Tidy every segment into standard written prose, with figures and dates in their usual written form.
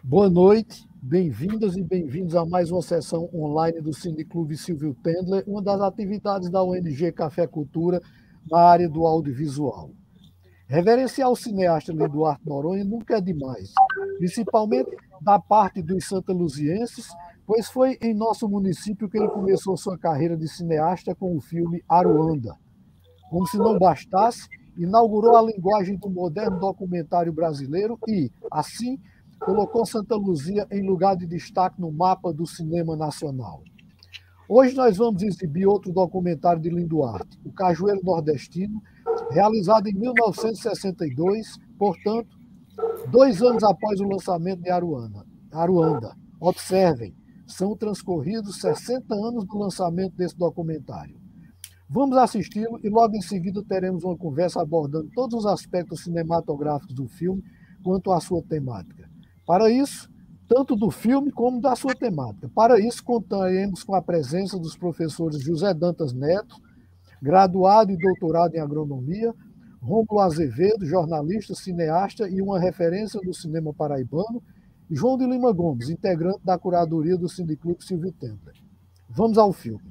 Boa noite, bem-vindas e bem-vindos a mais uma sessão online do Cineclube Silvio Tendler, uma das atividades da ONG Café Cultura na área do audiovisual. Reverenciar o cineasta Linduarte Noronha nunca é demais, principalmente da parte dos santaluzienses, pois foi em nosso município que ele começou sua carreira de cineasta com o filme Aruanda. Como se não bastasse, inaugurou a linguagem do moderno documentário brasileiro e, assim, colocou Santa Luzia em lugar de destaque no mapa do cinema nacional. Hoje nós vamos exibir outro documentário de Linduarte, O Cajueiro Nordestino, realizado em 1962, portanto, 2 anos após o lançamento de Aruanda. Observem, são transcorridos 60 anos do lançamento desse documentário. Vamos assisti-lo e logo em seguida teremos uma conversa abordando todos os aspectos cinematográficos do filme quanto à sua temática. Para isso, tanto do filme como da sua temática. Para isso, contaremos com a presença dos professores José Dantas Neto, graduado e doutorado em agronomia, Rômulo Azevedo, jornalista, cineasta e uma referência do cinema paraibano, e João de Lima Gomes, integrante da curadoria do Cineclube Silvio Tendler. Vamos ao filme.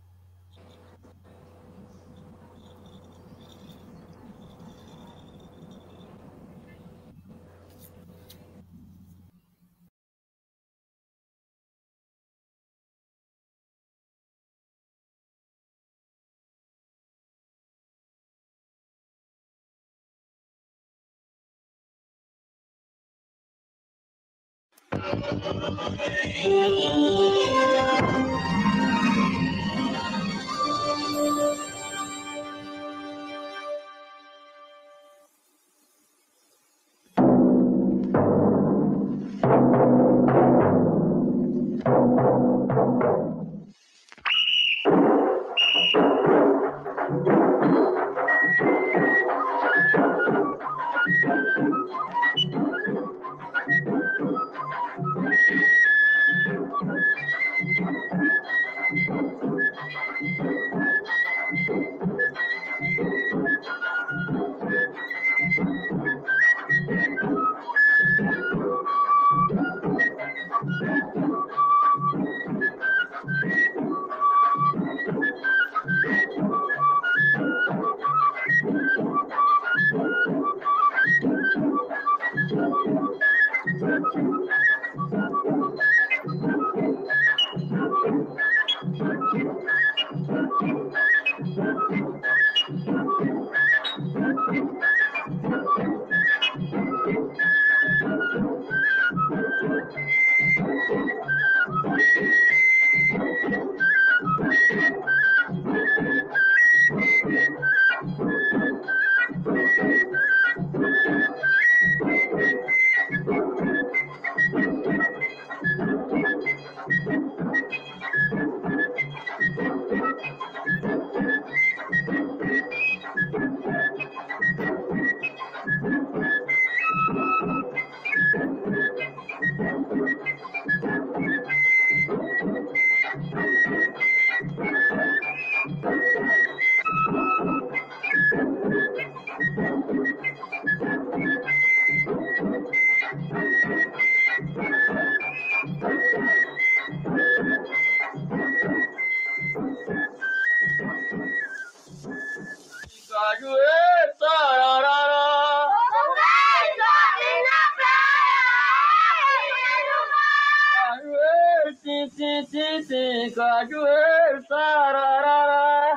Cajueiro, sararara.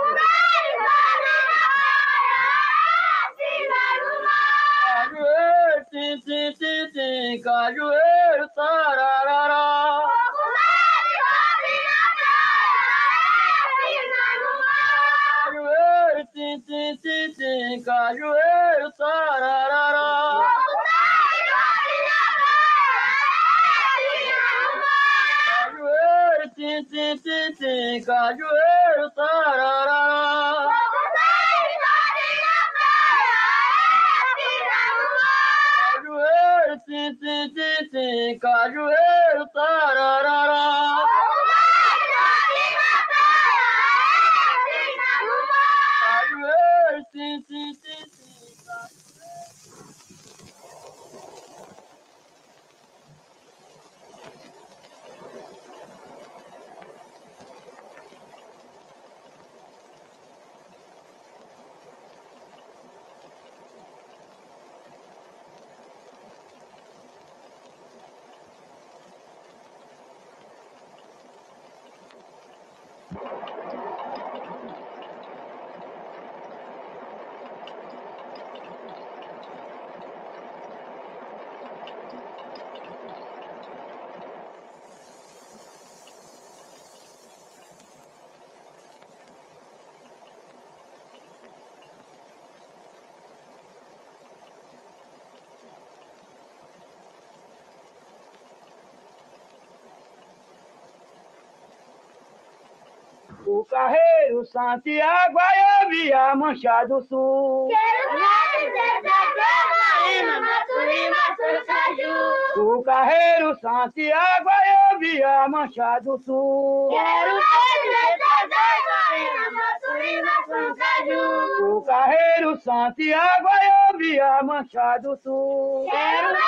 Cajueiro, tim, tim, tim, tim. Cajueiro, sararara. Cajueiro, tim, tim, tim, tim. Cajueiro, sararara. Tim, tim, tim, tim, cajueiro, tararara. Cajueiro, tim, tim, tim, tim, cajueiro, tararara. Cajueiro, tim, tim, tim, tim. O carreiro Santiago, Ayovia, Mancha do Sul. Quero ver Morena, Maturima, Socaju. O carreiro Santiago, Ayovia, Mancha do Sul. Quero ver Morena, Maturima, Socaju. O carreiro Santiago, Ayovia, Mancha do Sul. Quero ver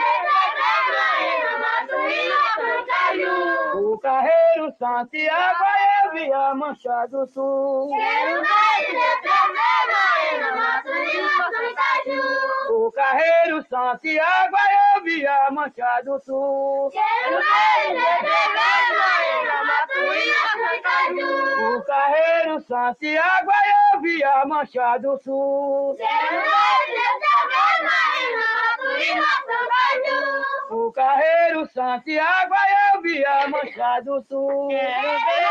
Morena, Maturima, Socaju. O carreiro Santiago, Ayovia, Mancha do Sul. Quero ver Morena, Maturima, Socaju. O carreiro Santiago, Ayovia, Mancha do Sul. Quero ver Morena, Maturima, Socaju. O carreiro Santiago, Ayovia, Mancha do Sul. Quero ver Morena, Maturima, Socaju. O carreiro Santiago, Ayovia, Mancha do Sul. Quero ver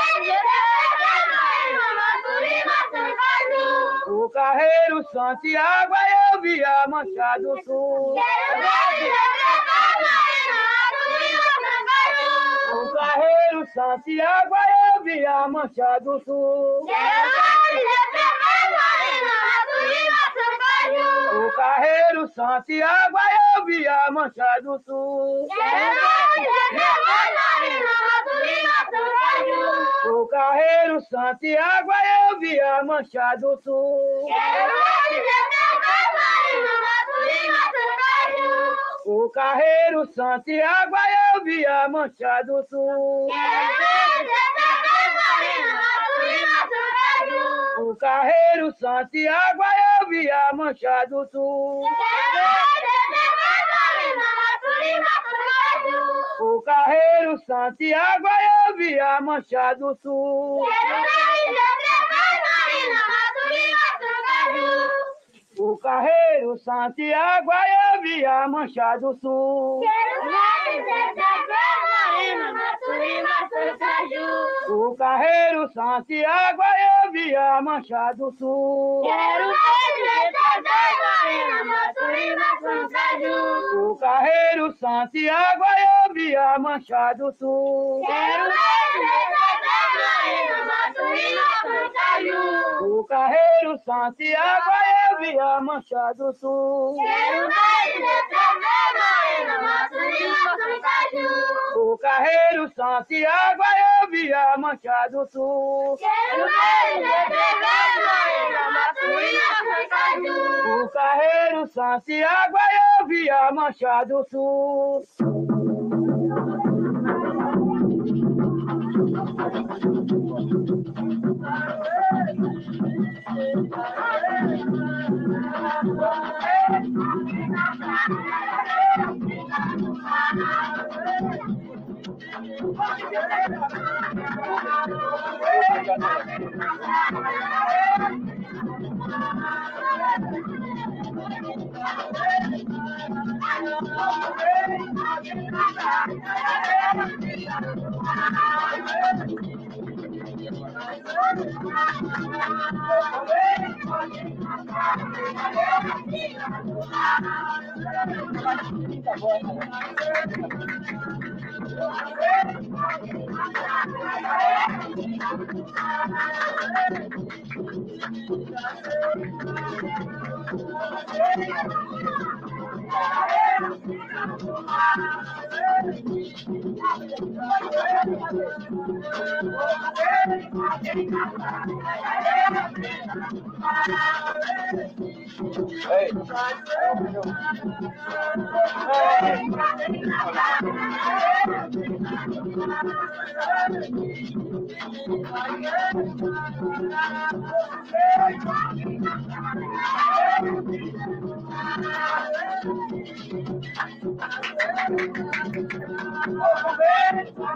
Morena, Maturima, Socaju. O carreiro Santiago, Ayovia, Mancha do Sul. Quero ver Morena, Maturima, Socaju. O carreiro Santiago, Ayovia, Mancha do Sul. Quero ver Morena, Maturima, Socaju. O carreiro Santiago, Ayovia, Mancha do Sul. Quero ver Morena, Maturima, Socaju. O carreiro Santiago, Ayovia, Mancha do Sul. Quero ver Morena, Maturima, Socaju. O carreiro Santiago, Ayovia, Mancha do Sul. Quero ver Morena, Maturima, Socaju. O carreiro Santiago, Ayovia, Mancha do Sul. Quero ver Morena, Maturima, Socaju. O carreiro Santiago, Ayovia, Mancha do Sul. Quero ver Morena, Maturima, Socaju. O carreiro Santiago, Ayovia, Mancha do Sul. Quero ver Morena, Maturima, Socaju. O carreiro Santiago, Ayovia, Mancha do Sul. Quero ver Morena, Maturima, Socaju. O carreiro Santiago, Ayovia, Mancha do Sul. Quero ver Morena, Maturima, Socaju. O carreiro Santiago, Ayovia, Mancha do Sul. Quero ver Morena, Maturima, Socaju. O carreiro Santiago, Ayovia, Mancha do Sul. Quero ver Morena, Maturima, Socaju. O carreiro Santiago, Ayovia, Mancha do Sul.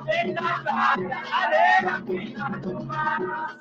Tem na praia, areia fina do mar.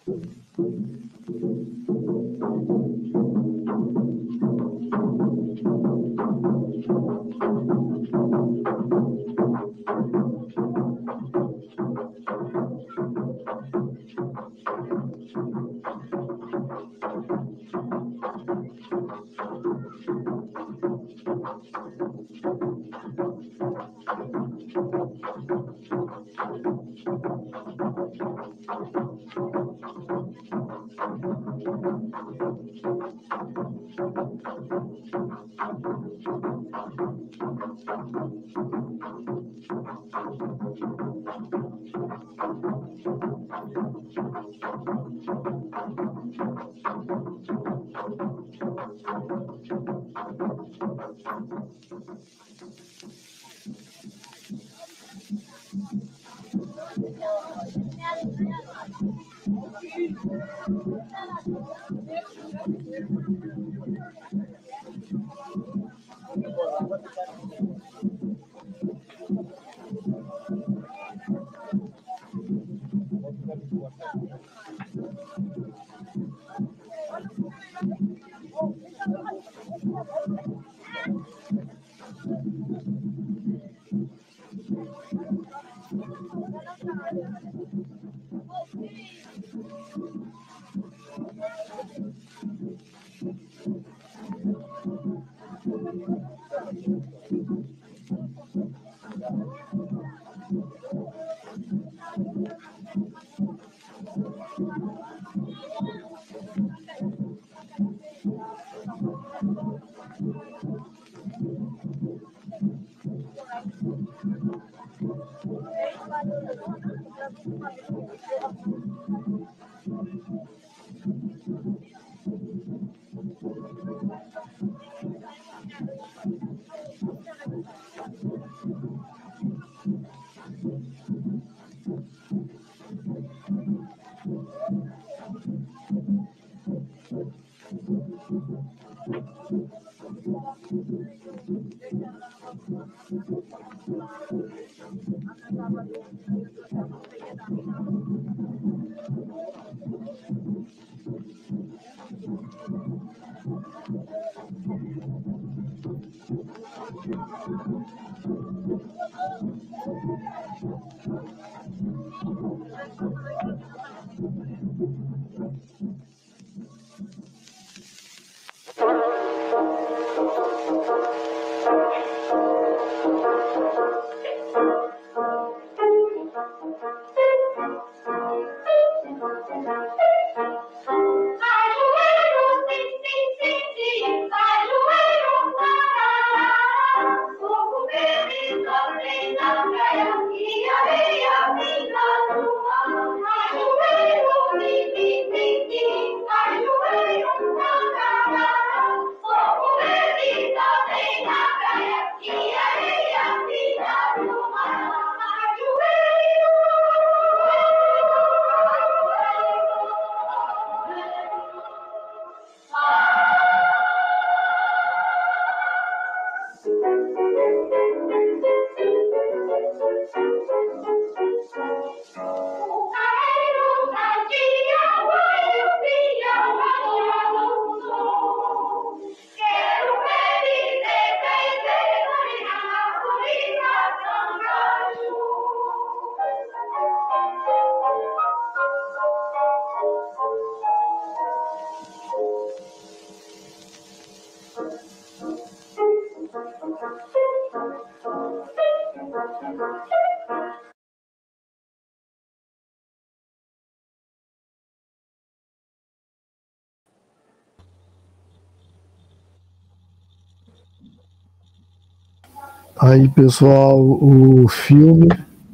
Aí, pessoal, o filme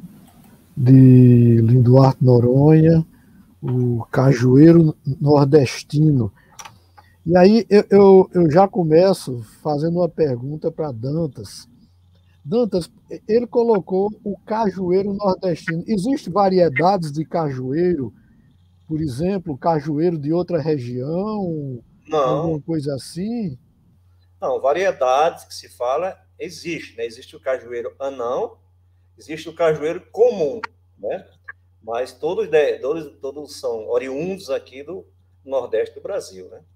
de Linduarte Noronha, o Cajueiro Nordestino. E aí eu já começo fazendo uma pergunta para Dantas. Dantas, ele colocou o cajueiro nordestino. Existem variedades de cajueiro, por exemplo, cajueiro de outra região, alguma Não, coisa assim? não, variedades que se fala existe, né? Existe o cajueiro anão, existe o cajueiro comum, né? mas todos são oriundos aqui do Nordeste do Brasil, né?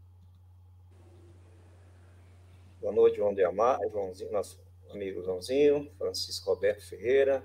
Boa noite, João de Amar, Joãozinho, nosso amigo Joãozinho, Francisco Roberto Ferreira.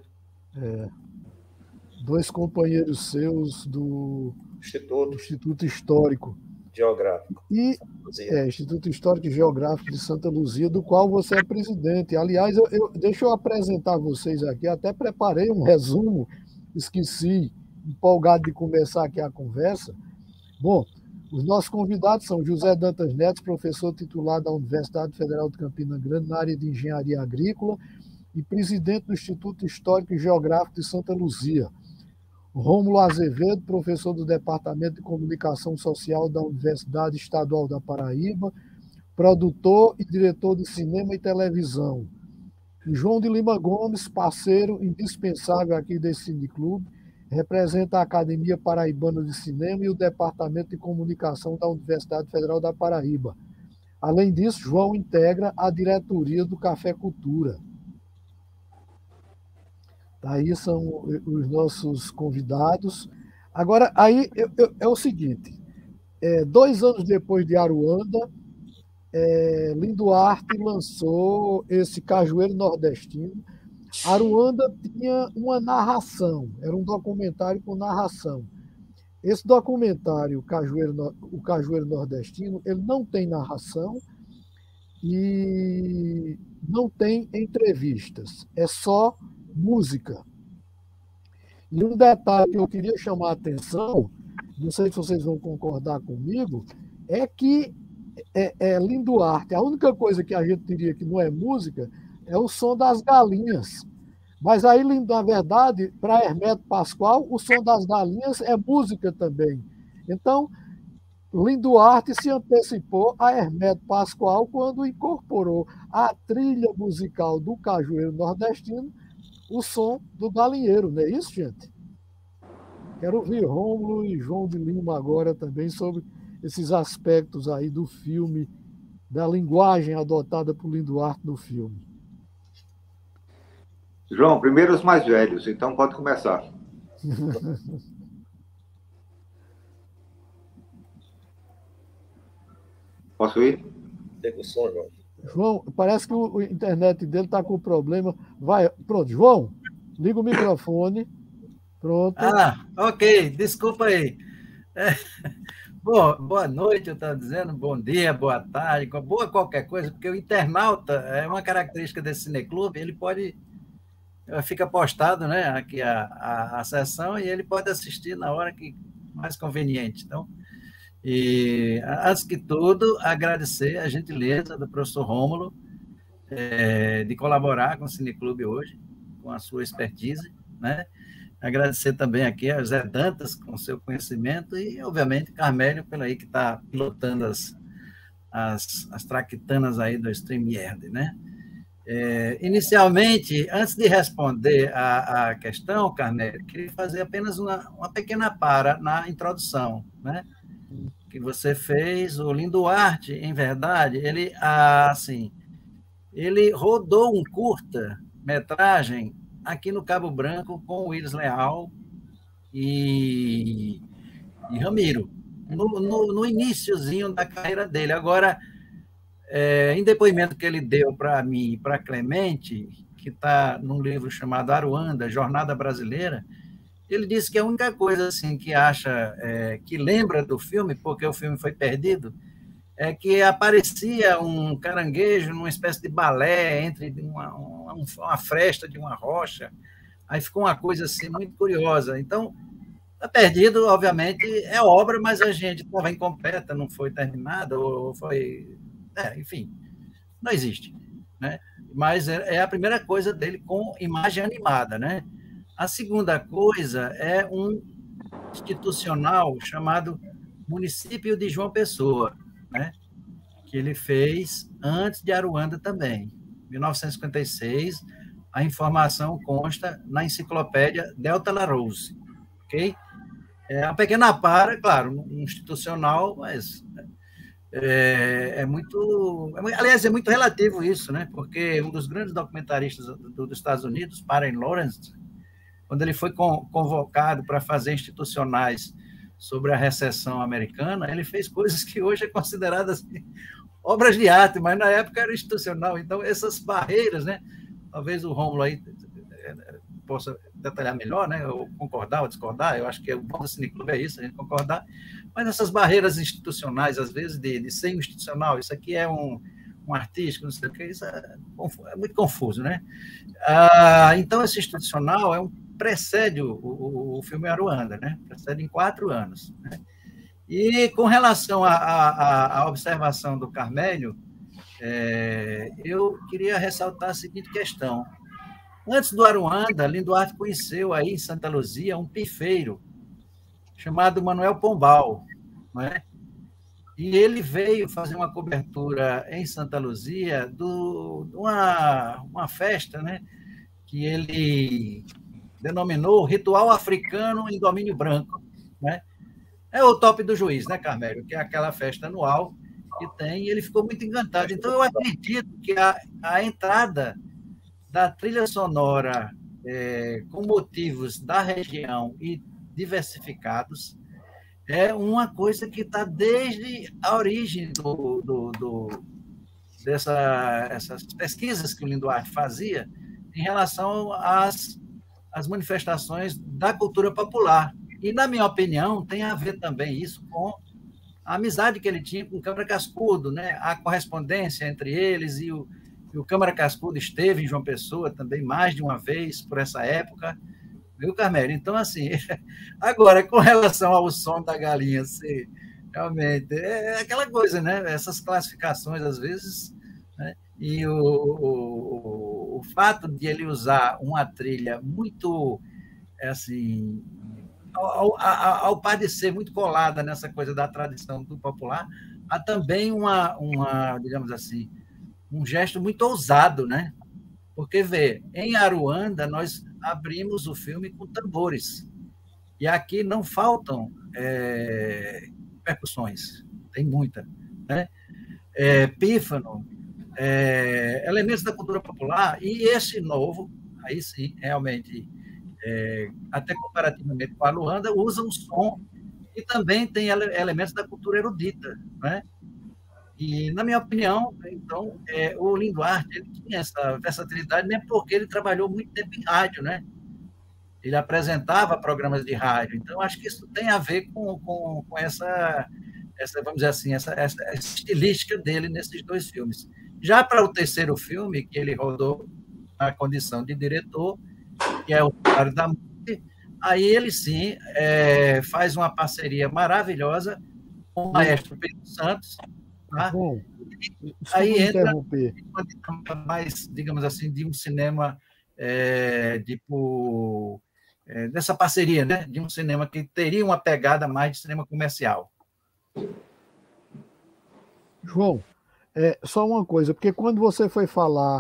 Dois companheiros seus do Instituto Histórico Geográfico. Instituto Histórico e Geográfico de Santa Luzia, do qual você é presidente. Aliás, deixa eu apresentar vocês aqui, até preparei um resumo, esqueci, empolgado de começar aqui a conversa. Bom, os nossos convidados são José Dantas Neto, professor titular da Universidade Federal de Campina Grande na área de Engenharia Agrícola e presidente do Instituto Histórico e Geográfico de Santa Luzia. Rômulo Azevedo, professor do Departamento de Comunicação Social da Universidade Estadual da Paraíba, produtor e diretor de cinema e televisão. E João de Lima Gomes, parceiro indispensável aqui desse cineclube, representa a Academia Paraibana de Cinema e o Departamento de Comunicação da Universidade Federal da Paraíba. Além disso, João integra a diretoria do Café Cultura. Aí são os nossos convidados. Agora, aí é o seguinte, 2 anos depois de Aruanda, Linduarte lançou esse Cajueiro Nordestino. Aruanda tinha uma narração, era um documentário com narração. Esse documentário, o Cajueiro Nordestino, ele não tem narração e não tem entrevistas, é só música. E um detalhe que eu queria chamar a atenção, não sei se vocês vão concordar comigo, é que Linduarte, a única coisa que a gente diria que não é música é o som das galinhas. Mas aí, na verdade, para Hermeto Pascoal, o som das galinhas é música também. Então, Linduarte se antecipou a Hermeto Pascoal quando incorporou à trilha musical do Cajueiro Nordestino o som do galinheiro, não é isso, gente? Quero ouvir Rômulo e João de Lima agora também sobre esses aspectos aí do filme, da linguagem adotada por Linduarte no filme. João, primeiro os mais velhos, então pode começar. Posso ir? Pega o som, João. João, parece que a internet dele está com problema. Vai, pronto, João, liga o microfone. Pronto. Ok, desculpa aí. Bom, boa noite, eu estava dizendo, bom dia, boa tarde, boa qualquer coisa, porque o internauta é uma característica desse cineclube, ele pode, fica postado, né, aqui a sessão e ele pode assistir na hora que mais conveniente. Então, e, antes que tudo, agradecer a gentileza do professor Rômulo de colaborar com o Cineclube hoje, com a sua expertise, né? Agradecer também aqui a Zé Dantas, com seu conhecimento, e, obviamente, Carmélio, pelo aí que está pilotando as traquitanas aí do StreamYard, né? Inicialmente, antes de responder a questão, Carmélio, queria fazer apenas uma pequena para na introdução, né? Que você fez, o Linduarte, em verdade, ele rodou um curta-metragem aqui no Cabo Branco com o Willis Leal e Ramiro, no iniciozinho da carreira dele. Agora, em depoimento que ele deu para mim e para Clemente, que está num livro chamado Aruanda, Jornada Brasileira, ele disse que a única coisa assim, que acha, que lembra do filme, porque o filme foi perdido, é que aparecia um caranguejo numa espécie de balé entre uma fresta de uma rocha. Aí ficou uma coisa assim muito curiosa. Então, está perdido, obviamente, é obra, mas a gente estava incompleta, não foi terminada, ou foi... enfim, não existe, né? Mas é a primeira coisa dele com imagem animada, né? A segunda coisa é um institucional chamado Município de João Pessoa, né? Que ele fez antes de Aruanda também. Em 1956, a informação consta na enciclopédia Delta Larousse, ok? É uma pequena para, claro, institucional, mas aliás, é muito relativo isso, né? Porque um dos grandes documentaristas dos Estados Unidos, Parent Lawrence, quando ele foi convocado para fazer institucionais sobre a recessão americana, ele fez coisas que hoje é consideradas obras de arte, mas na época era institucional. Então, essas barreiras, né? Talvez o Rômulo aí possa detalhar melhor, né? Ou concordar ou discordar. Eu acho que o bom do Cineclube é isso, a gente concordar. Mas essas barreiras institucionais, às vezes, de ser um institucional, isso aqui é um artístico, não sei o que, isso é muito confuso, né? Então, esse institucional precede o filme Aruanda, né? Precede em 4 anos. Né? E com relação à observação do Carmélio, eu queria ressaltar a seguinte questão. Antes do Aruanda, Linduarte conheceu aí em Santa Luzia um pifeiro chamado Manuel Pombal, não é? E ele veio fazer uma cobertura em Santa Luzia de uma festa, né, que ele denominou Ritual Africano em Domínio Branco. Né? É o Top do Juiz, né, Carmélio? Que é aquela festa anual que tem, e ele ficou muito encantado. Então, eu acredito que a entrada da trilha sonora com motivos da região e diversificados é uma coisa que está desde a origem dessas pesquisas que o Linduarte fazia em relação às manifestações da cultura popular. E, na minha opinião, tem a ver também isso com a amizade que ele tinha com o Câmara Cascudo, né? A correspondência entre eles, e o Câmara Cascudo esteve em João Pessoa também mais de uma vez por essa época. Viu, Carmélio? Então, assim, agora, com relação ao som da galinha, assim, realmente, é aquela coisa, né? Essas classificações, às vezes, né? E o fato de ele usar uma trilha muito, assim, ao parecer muito colada nessa coisa da tradição do popular, há também digamos assim, um gesto muito ousado, né? Porque, vê, em Aruanda, nós abrimos o filme com tambores. E aqui não faltam percussões, tem muita. Né? Pífano, elementos da cultura popular, e esse novo, aí sim, realmente, até comparativamente com a Luanda, usa um som e também tem elementos da cultura erudita. Né? E, na minha opinião, então, o Linduarte ele tinha essa versatilidade, mesmo porque ele trabalhou muito tempo em rádio, né? Ele apresentava programas de rádio. Então, acho que isso tem a ver com essa, vamos dizer assim, essa estilística dele nesses 2 filmes. Já para o terceiro filme, que ele rodou na condição de diretor, que é O Salário da Morte, aí ele, sim, faz uma parceria maravilhosa com o maestro Pedro Santos. Tá? Bom, aí entra interromper. mais, digamos assim, de um cinema tipo dessa parceria, né? De um cinema que teria uma pegada mais de cinema comercial. João, só uma coisa, porque quando você foi falar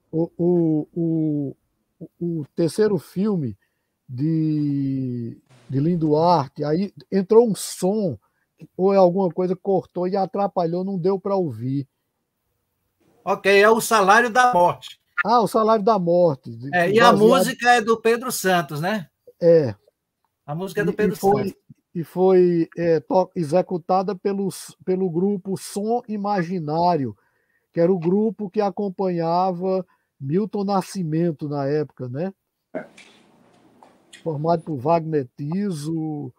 o terceiro filme de Linduarte, aí entrou um som, ou alguma coisa cortou e atrapalhou, não deu para ouvir. Ok, é O Salário da Morte. O Salário da Morte. E a música é do Pedro Santos, né? A música é do Pedro Santos. E foi executada pelo grupo Som Imaginário, que era o grupo que acompanhava Milton Nascimento na época, né? Formado por Wagner Tiso,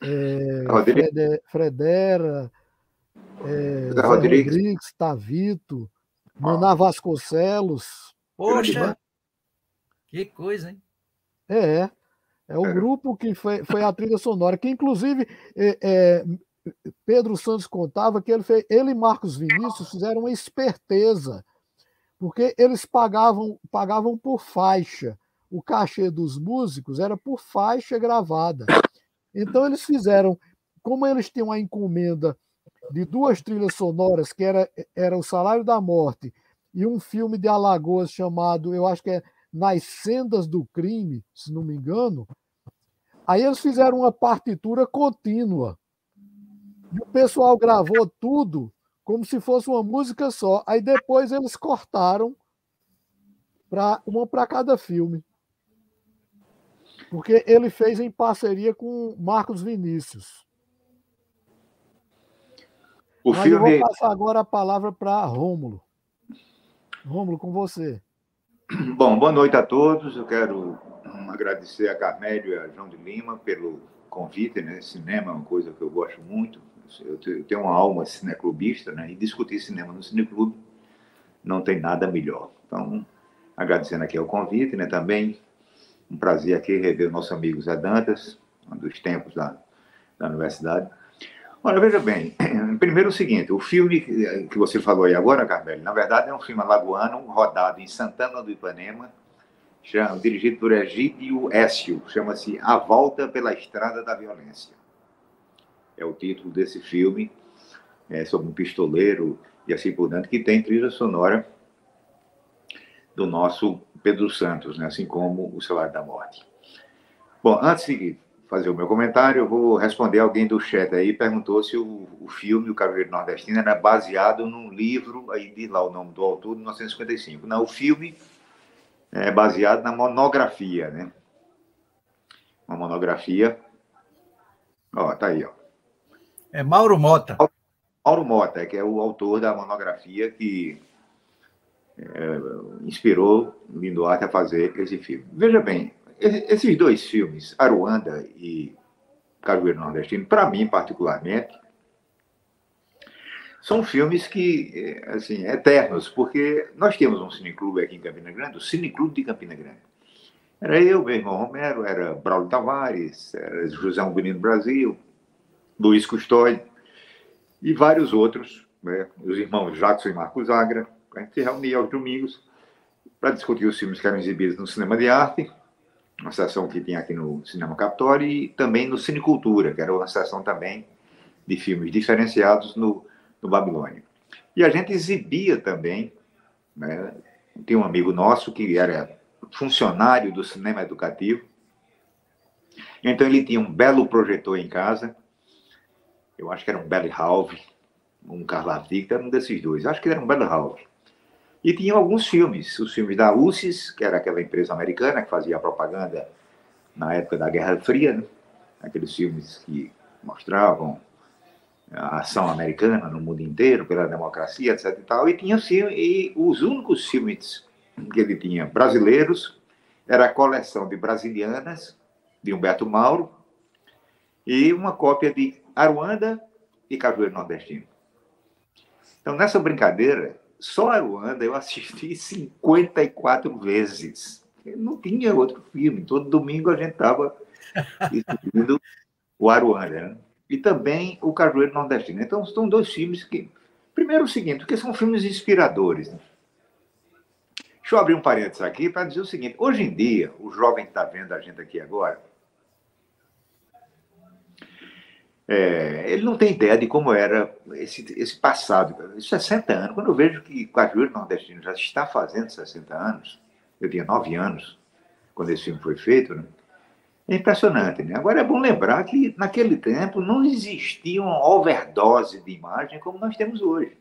Fredera, Zé Rodrigues, Tavito, Maná Vasconcelos. Poxa, que coisa, hein? É o grupo que foi a trilha sonora, que inclusive Pedro Santos contava que ele e Marcos Vinícius fizeram uma esperteza, porque eles pagavam por faixa. O cachê dos músicos era por faixa gravada. Então eles fizeram, como eles tinham a encomenda de 2 trilhas sonoras, que era O Salário da Morte e um filme de Alagoas chamado, eu acho que é Nas Sendas do Crime, se não me engano, aí eles fizeram uma partitura contínua. E o pessoal gravou tudo como se fosse uma música só. Aí depois eles cortaram uma para cada filme. Porque ele fez em parceria com Marcos Vinícius. O Mas eu filme... vou passar agora a palavra para Rômulo. Rômulo, com você. Bom, boa noite a todos. Eu quero agradecer a Carmélio e a João de Lima pelo convite, né? Cinema é uma coisa que eu gosto muito. Eu tenho uma alma cineclubista, né? E discutir cinema no cineclube não tem nada melhor. Então, agradecendo aqui o convite, né? Também um prazer aqui rever o nosso amigo Zé Dantas, um dos tempos da universidade. Olha, veja bem, primeiro o seguinte, o filme que você falou aí agora, Carmelo, na verdade é um filme alagoano, rodado em Santana do Ipanema, dirigido por Egídio Écio, chama-se A Volta pela Estrada da Violência. É o título desse filme, sobre um pistoleiro e assim por diante, que tem trilha sonora do nosso Pedro Santos, né? Assim como O Salário da Morte. Bom, antes de fazer o meu comentário, eu vou responder alguém do chat aí, perguntou se o filme O Cajueiro Nordestino era baseado num livro, aí diz lá o nome do autor, de 1955. Não, o filme é baseado na monografia, né? Uma monografia, ó, tá aí, ó. É Mauro Mota. Mauro Mota, que é o autor da monografia que inspirou Lindoarte a fazer esse filme. Veja bem, esses dois filmes, Aruanda e Cajueiro Nordestino, para mim, particularmente, são filmes que, assim, eternos, porque nós temos um cineclube aqui em Campina Grande, o Cineclube de Campina Grande. Era eu, meu irmão Romero, era Braulio Tavares, era José Albinino Brasil, Luiz Custódio e vários outros, né? Os irmãos Jackson e Marcos Agra. A gente se reunia aos domingos para discutir os filmes que eram exibidos no Cinema de Arte, uma sessão que tinha aqui no Cinema Capitólio, e também no Cinecultura, que era uma sessão também de filmes diferenciados no Babilônia. E a gente exibia também, né? Tem um amigo nosso que era funcionário do cinema educativo, então ele tinha um belo projetor em casa, eu acho que era um Bellhaus, um Carlatic, era um desses dois, acho que era um Bellhaus. E tinha alguns filmes, os filmes da UCIS, que era aquela empresa americana que fazia propaganda na época da Guerra Fria, né? Aqueles filmes que mostravam a ação americana no mundo inteiro, pela democracia, etc. E tal. E tinha filme, e os únicos filmes que ele tinha brasileiros era a coleção de Brasilianas, de Humberto Mauro, e uma cópia de Aruanda e Cajueiro Nordestino. Então, nessa brincadeira, só Aruanda eu assisti 54 vezes. Não tinha outro filme. Todo domingo a gente estava exibindo o Aruanda, né? E também o Cajueiro Nordestino. Então, são dois filmes que... Primeiro o seguinte, porque são filmes inspiradores, né? Deixa eu abrir um parênteses aqui para dizer o seguinte. Hoje em dia, o jovem que está vendo a gente aqui agora, ele não tem ideia de como era esse passado, 60 anos. Quando eu vejo que o Cajueiro Nordestino já está fazendo 60 anos, eu tinha 9 anos quando esse filme foi feito, né? É impressionante, né? Agora é bom lembrar que naquele tempo não existia uma overdose de imagem como nós temos hoje.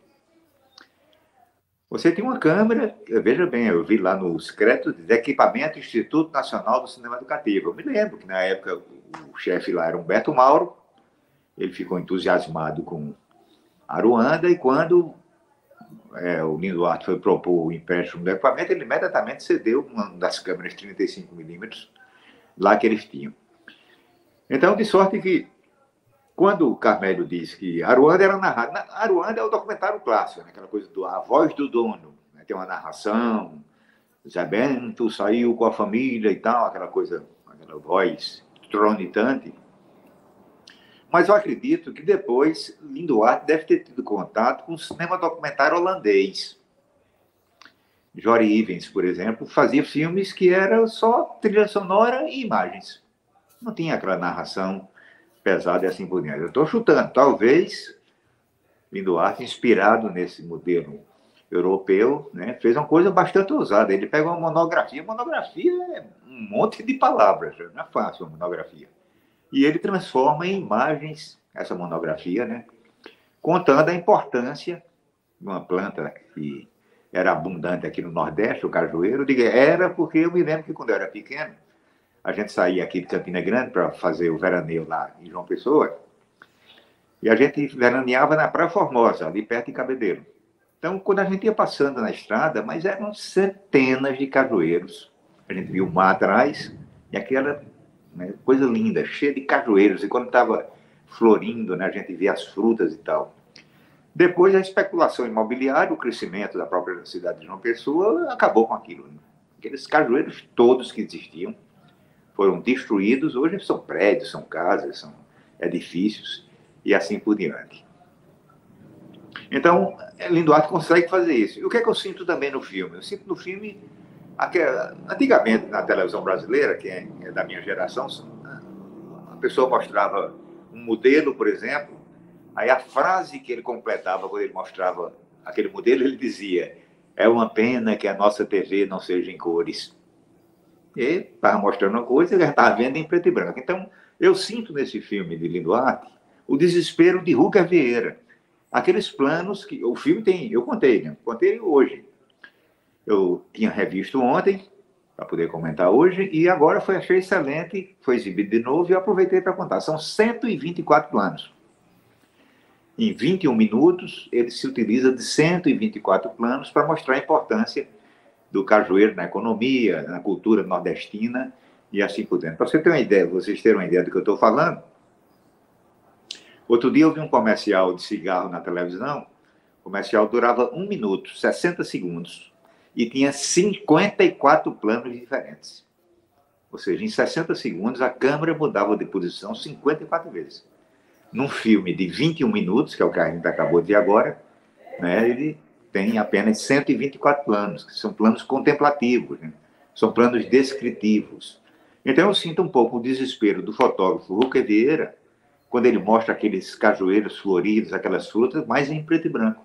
Você tinha uma câmera, veja bem, eu vi lá nos créditos de equipamento Instituto Nacional do Cinema Educativo. Eu me lembro que na época o chefe lá era Humberto Mauro. Ele ficou entusiasmado com Aruanda e quando o Lindoarte foi propor o empréstimo do equipamento, ele imediatamente cedeu uma das câmeras 35mm lá que eles tinham. Então, de sorte que, quando o Carmélio disse que Aruanda era narrado, Aruanda é o documentário clássico, né? Aquela coisa A Voz do Dono, né? Tem uma narração, Zé Bento saiu com a família e tal, aquela coisa, aquela voz tronitante. Mas eu acredito que depois Lindoarte deve ter tido contato com o cinema documentário holandês. Jory Ivens, por exemplo, fazia filmes que eram só trilha sonora e imagens. Não tinha aquela narração pesada e assim por diante. Eu estou chutando, talvez Lindoarte, inspirado nesse modelo europeu, né, fez uma coisa bastante ousada. Ele pega uma monografia é um monte de palavras, não é fácil uma monografia. E ele transforma em imagens essa monografia, né, contando a importância de uma planta que era abundante aqui no Nordeste, o cajueiro. Eu digo, era porque eu me lembro que quando eu era pequeno, a gente saía aqui de Campina Grande para fazer o veraneio lá em João Pessoa, e a gente veraneava na Praia Formosa, ali perto de Cabedelo. Então, quando a gente ia passando na estrada, mas eram centenas de cajueiros. A gente viu o mar atrás, e aquela, né, coisa linda, cheia de cajueiros. E quando estava florindo, né, a gente via as frutas e tal. Depois, a especulação imobiliária, o crescimento da própria cidade de João Pessoa, acabou com aquilo. Né? Aqueles cajueiros todos que existiam foram destruídos. Hoje são prédios, são casas, são edifícios, e assim por diante. Então, Lindoarte consegue fazer isso. E o que é que eu sinto também no filme? Eu sinto no filme, antigamente, na televisão brasileira, que é da minha geração, a pessoa mostrava um modelo, por exemplo, aí a frase que ele completava quando ele mostrava aquele modelo, ele dizia: é uma pena que a nossa TV não seja em cores. E estava mostrando uma coisa, ele já estava vendo em preto e branco. Então, eu sinto nesse filme de Lindoarte o desespero de Rúcar Vieira. Aqueles planos que o filme tem, eu contei, né? Contei hoje. Eu tinha revisto ontem, para poder comentar hoje, e agora achei excelente, foi exibido de novo e eu aproveitei para contar. São 124 planos. Em 21 minutos, ele se utiliza de 124 planos para mostrar a importância do cajueiro na economia, na cultura nordestina e assim por diante. Para você ter uma ideia, vocês terem uma ideia do que eu estou falando, outro dia eu vi um comercial de cigarro na televisão, o comercial durava 1 minuto, 60 segundos, e tinha 54 planos diferentes. Ou seja, em 60 segundos a câmera mudava de posição 54 vezes. Num filme de 21 minutos, que é o que a gente acabou de ver agora, né, ele tem apenas 124 planos, que são planos contemplativos, né? São planos descritivos. Então eu sinto um pouco o desespero do fotógrafo Rúcar Vieira, quando ele mostra aqueles cajueiros floridos, aquelas frutas, mas em preto e branco.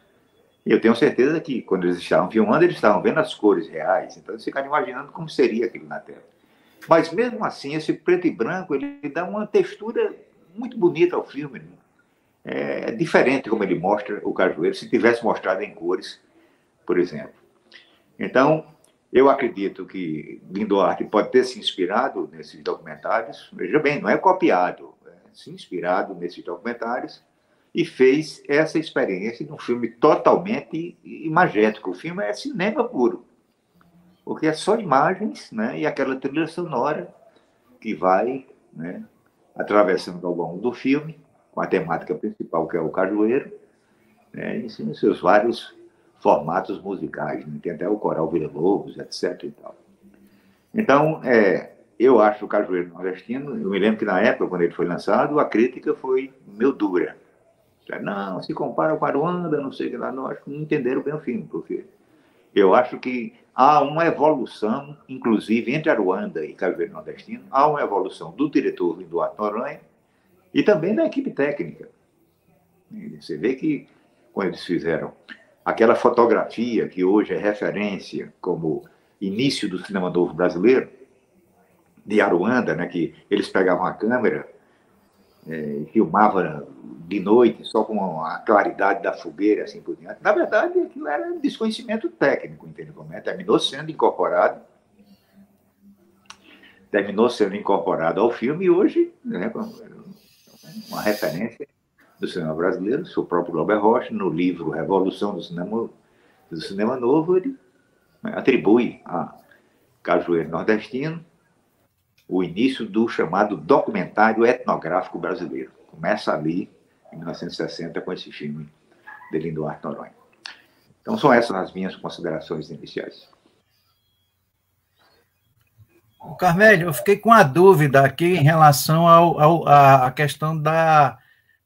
E eu tenho certeza que, quando eles estavam filmando, eles estavam vendo as cores reais, então eles ficaram imaginando como seria aquilo na tela. Mas, mesmo assim, esse preto e branco, ele dá uma textura muito bonita ao filme. Né? É diferente como ele mostra o cajueiro, se tivesse mostrado em cores, por exemplo. Então, eu acredito que Lindoarte pode ter se inspirado nesses documentários, veja bem, não é copiado, se inspirado nesses documentários e fez essa experiência num filme totalmente imagético. O filme é cinema puro, porque é só imagens, né, e aquela trilha sonora que vai, né, atravessando ao longo do filme, com a temática principal, que é o cajueiro, né, em seus vários formatos musicais. Né? Tem até o coral Vila Lobos, etc. E tal. Então, eu acho o Cajueiro Nordestino, eu me lembro que na época, quando ele foi lançado, a crítica foi meio dura. Não, se compara com Aruanda, não sei o que lá, não, acho que não entenderam bem o filme, porque eu acho que há uma evolução, inclusive entre Aruanda e Cajueiro Nordestino, há uma evolução do diretor Lindoarte Noronha e também da equipe técnica. Você vê que, quando eles fizeram aquela fotografia que hoje é referência como início do cinema novo brasileiro, de Aruanda, né, que eles pegavam a câmera e filmavam de noite, só com a claridade da fogueira, assim por diante. Na verdade, aquilo era um desconhecimento técnico, entende? Terminou sendo incorporado ao filme e hoje, né, uma referência do cinema brasileiro, seu próprio Glauber Rocha, no livro Revolução do Cinema Novo, ele atribui a Cajueiro Nordestino o início do chamado documentário etnográfico brasileiro. Começa ali, em 1960, com esse filme de Lindoarte Noronha. Então, são essas as minhas considerações iniciais. Carmélio, eu fiquei com a dúvida aqui em relação à questão da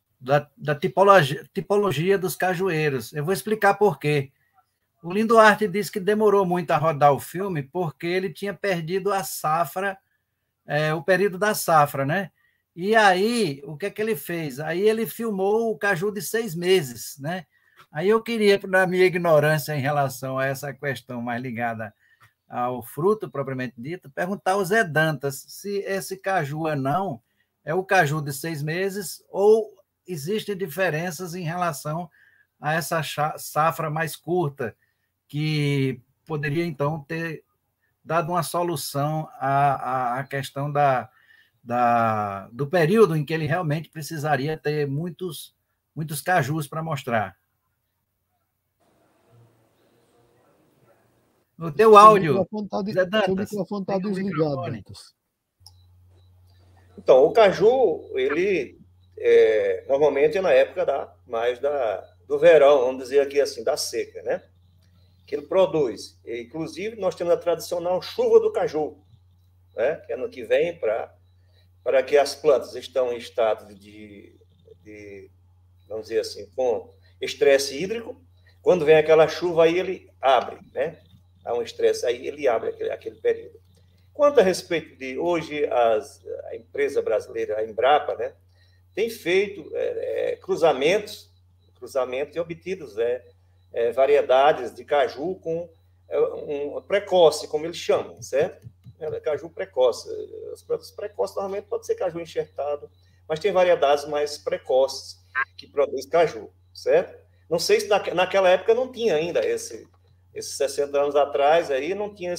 tipologia dos cajueiros. Eu vou explicar por quê. O Lindoarte disse que demorou muito a rodar o filme porque ele tinha perdido a safra, o período da safra, né? E aí, o que é que ele fez? Aí ele filmou o caju de 6 meses, né? Aí eu queria, na minha ignorância em relação a essa questão mais ligada ao fruto propriamente dito, perguntar ao Zé Dantas se esse caju anão é o caju de 6 meses ou existem diferenças em relação a essa safra mais curta, que poderia, então, ter dado uma solução à questão do período em que ele realmente precisaria ter muitos cajus para mostrar. No teu áudio, Zé Dantas. Seu microfone está desligado, Dantas. Então, o caju, ele normalmente é na época do verão, vamos dizer aqui assim, da seca, né? Que ele produz. E, inclusive, nós temos a tradicional chuva do caju, né? Que é ano que vem, para que as plantas estão em estado de, vamos dizer assim, com estresse hídrico. Quando vem aquela chuva, aí ele abre, né? Há um estresse, aí ele abre aquele período. Quanto a respeito de hoje, a empresa brasileira, a Embrapa, né, tem feito cruzamentos e obtidos variedades de caju com precoce, como eles chamam, certo? Caju precoce. As plantas precoces normalmente pode ser caju enxertado, mas tem variedades mais precoces que produzem caju, certo? Não sei se naquela época não tinha ainda esses 60 anos atrás, aí não tinha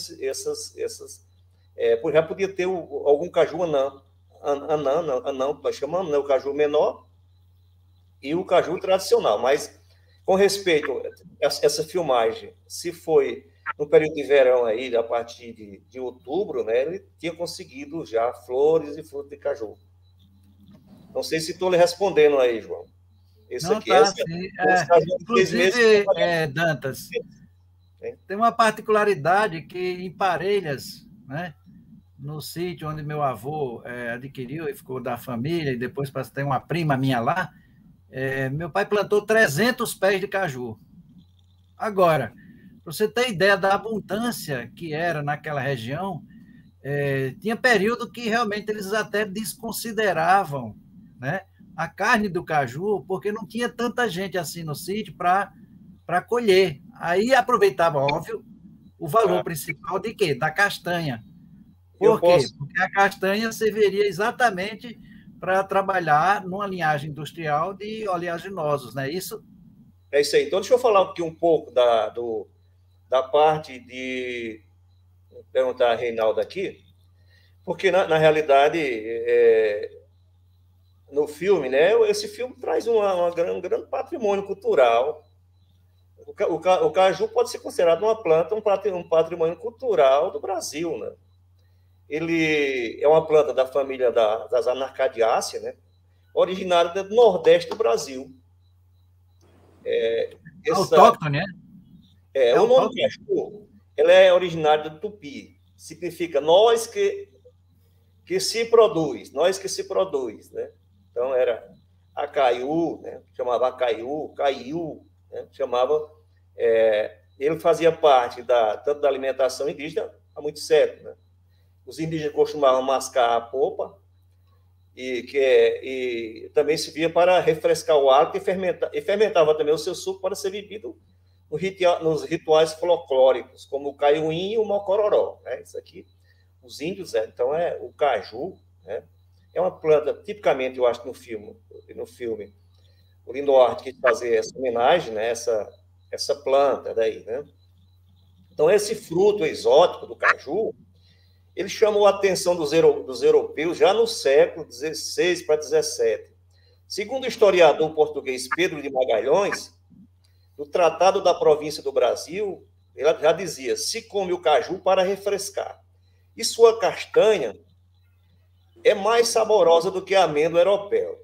já podia ter algum caju anão, que nós chamamos, né, o caju menor e o caju tradicional, mas com respeito a essa filmagem, se foi no período de verão aí, a partir de outubro, né, ele tinha conseguido já flores e frutos de caju. Não sei se estou lhe respondendo aí, João. Não, tá, sim. Inclusive, Dantas, tem uma particularidade que em Parelhas, né, no sítio onde meu avô adquiriu e ficou da família, e depois tem uma prima minha lá, meu pai plantou 300 pés de caju. Agora, para você ter ideia da abundância que era naquela região, tinha período que realmente eles até desconsideravam, né, a carne do caju, porque não tinha tanta gente assim no sítio para colher. Aí aproveitava, óbvio, o valor principal de quê? Da castanha. Por quê? Porque a castanha serviria exatamente para trabalhar numa linhagem industrial de oleaginosos, não é isso? É isso aí. Então, deixa eu falar aqui um pouco da parte de... Vou perguntar a Reinaldo aqui, porque, na realidade, no filme, né, esse filme traz um grande patrimônio cultural. O caju pode ser considerado uma planta, um patrimônio cultural do Brasil, né? Ele é uma planta da família das Anarcadiáceas, né? Originária do Nordeste do Brasil. Autóctone, né? O nome caju, ela é originária do Tupi. Significa nós que se produz, né? Então, era Acaiú, né? Chamava Acaiú, Caiú, né? Chamava... ele fazia parte tanto da alimentação indígena há muito século, né? Os indígenas costumavam mascar a polpa e também servia para refrescar o hálito e fermentava também o seu suco para ser bebido nos rituais folclóricos, como o caiuim e o mocororó, né? Isso aqui, os índios, então o caju, né? É uma planta, tipicamente, eu acho, no filme o Lindoarte quis fazer essa homenagem, né? Essa planta daí, né? Então, esse fruto exótico do caju, ele chamou a atenção dos europeus já no século XVI para XVII. Segundo o historiador português Pedro de Magalhães, no Tratado da Província do Brasil, ele já dizia: se come o caju para refrescar. E sua castanha é mais saborosa do que a amêndoa europeia.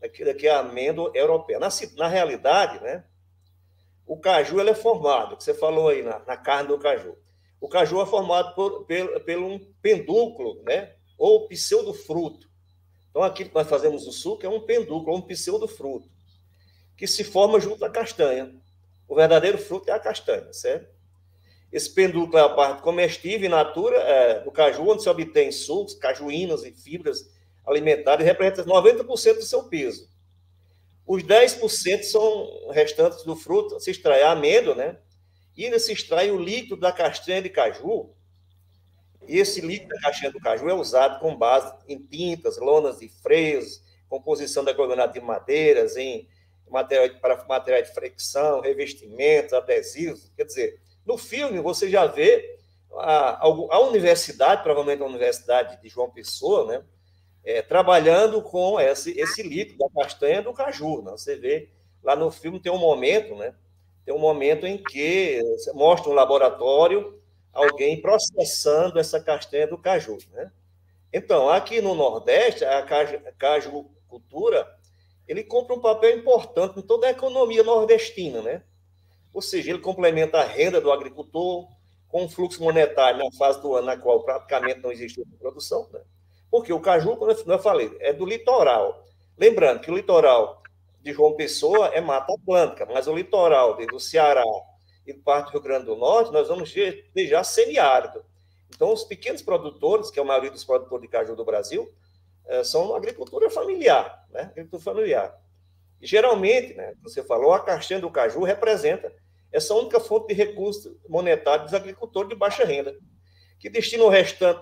Na realidade, né, o caju ele é formado, que você falou aí na carne do caju. O caju é formado por um pendúculo, né, ou pseudofruto. Então, aqui que nós fazemos o suco é um pendúculo, um pseudofruto, que se forma junto à castanha. O verdadeiro fruto é a castanha, certo? Esse pendúculo é a parte comestível in natura do caju, onde se obtém sucos, cajuínas e fibras alimentares, representa 90% do seu peso. Os 10% são restantes do fruto, se extrai a amêndoa, né? E ainda se extrai o líquido da castanha de caju. E esse líquido da castanha do caju é usado com base em tintas, lonas de freios, composição de aglomerado de madeiras, para materiais de fricção, revestimentos, adesivos. Quer dizer, no filme você já vê a universidade, provavelmente a Universidade de João Pessoa, né, trabalhando com esse líquido da castanha do caju. Né? Você vê, lá no filme tem um momento, né, em que mostra um laboratório, alguém processando essa castanha do caju. Né? Então, aqui no Nordeste, a cajucultura, ele cumpre um papel importante em toda a economia nordestina, né? Ou seja, ele complementa a renda do agricultor com um fluxo monetário na fase do ano na qual praticamente não existe produção, né? Porque o caju, como eu falei, é do litoral. Lembrando que o litoral de João Pessoa é Mata Atlântica, mas o litoral do Ceará e parte do Rio Grande do Norte, nós vamos ter já semiárido. Então, os pequenos produtores, que é a maioria dos produtores de caju do Brasil, são agricultura familiar, né? Agricultura familiar. E, geralmente, né, você falou, a castanha do caju representa essa única fonte de recurso monetário dos agricultores de baixa renda, que destinam o restante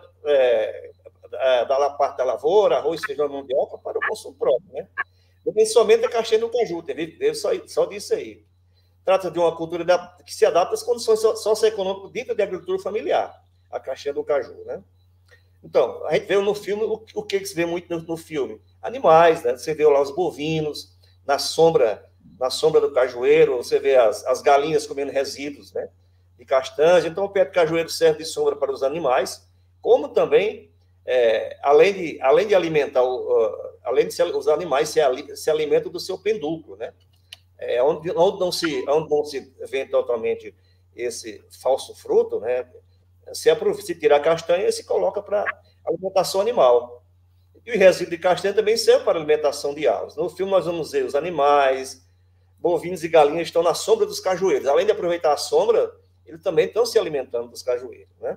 da parte da lavoura, arroz, feijão e mandioca, para o consumo próprio, né? Não somente a castanha do caju, teve só disso aí. Trata de uma cultura que se adapta às condições socioeconômicas dentro da agricultura familiar, a castanha do caju, né? Então, a gente vê no filme, o que se vê muito no filme? Animais, né? Você vê lá os bovinos, na sombra do cajueiro, você vê as galinhas comendo resíduos, né, de castanha. Então, o pé de cajueiro serve de sombra para os animais, como também, além de alimentar, os animais se alimentam do seu pendúculo, né? Onde não se vê totalmente esse falso fruto, né? Se tira a castanha e se coloca para alimentação animal. E o resíduo de castanha também serve para alimentação de aves. No filme nós vamos ver os animais, bovinos e galinhas estão na sombra dos cajueiros. Além de aproveitar a sombra, eles também estão se alimentando dos cajueiros, né?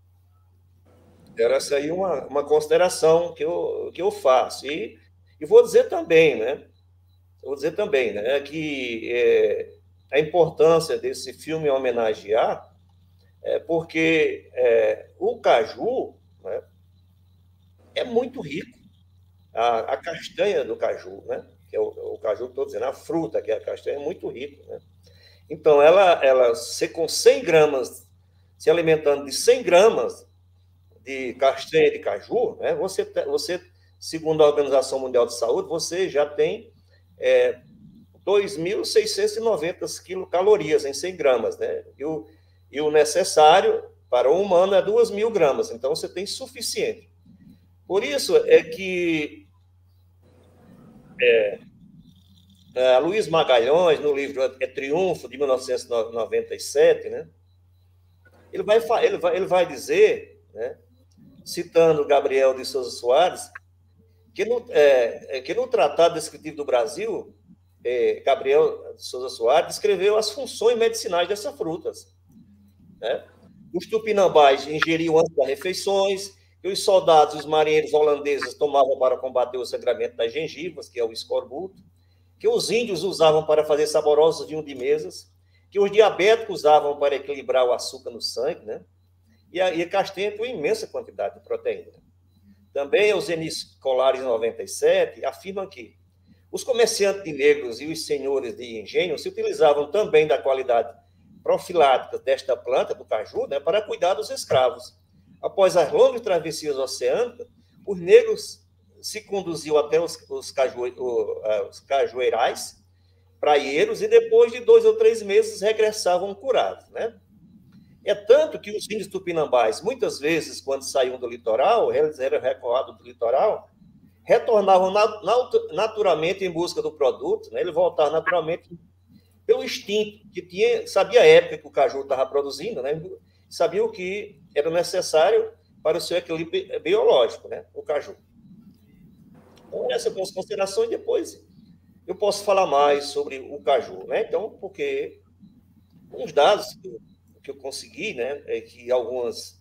Era essa aí uma consideração que eu faço. E vou dizer também, né? Que a importância desse filme homenagear porque o caju, né, é muito rico. A castanha do caju, né, que é o caju, estou dizendo, a fruta, que é a castanha, é muito rico, né? Então, com 100 gramas, se alimentando de 100 gramas de castanha de caju, né, você, segundo a Organização Mundial de Saúde, você já tem 2.690 quilocalorias em 100 gramas, né? E o necessário para o humano é 2.000 gramas, então você tem suficiente. Por isso é que Luiz Magalhães, no livro Triunfo, de 1997, né, ele vai dizer, né, citando Gabriel de Souza Soares, que no Tratado Descritivo do Brasil, Gabriel de Souza Soares descreveu as funções medicinais dessas frutas, né? Os tupinambás ingeriam antes das refeições, que os soldados e os marinheiros holandeses tomavam para combater o sangramento das gengivas, que é o escorbuto, que os índios usavam para fazer saborosos vinhos de mesas, que os diabéticos usavam para equilibrar o açúcar no sangue, né? E a castanha tem uma imensa quantidade de proteína. Também os Enis Colares, em 97, afirmam que os comerciantes de negros e os senhores de engenho se utilizavam também da qualidade profilática desta planta, do caju, né, para cuidar dos escravos. Após as longas travessias oceânicas, os negros se conduziam até os cajueirais, praieiros, e depois de 2 ou 3 meses regressavam curados, né? É tanto que os índios tupinambás, muitas vezes, quando saíam do litoral, eles eram recuados do litoral, retornavam naturalmente em busca do produto, né? Eles voltavam naturalmente pelo instinto, que sabia a época que o caju estava produzindo, né? Sabia o que era necessário para o seu equilíbrio biológico, né? O caju. Então, essas são as considerações. Depois eu posso falar mais sobre o caju, né? Então, porque uns dados que eu consegui, né, é que algumas,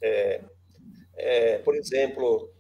por exemplo,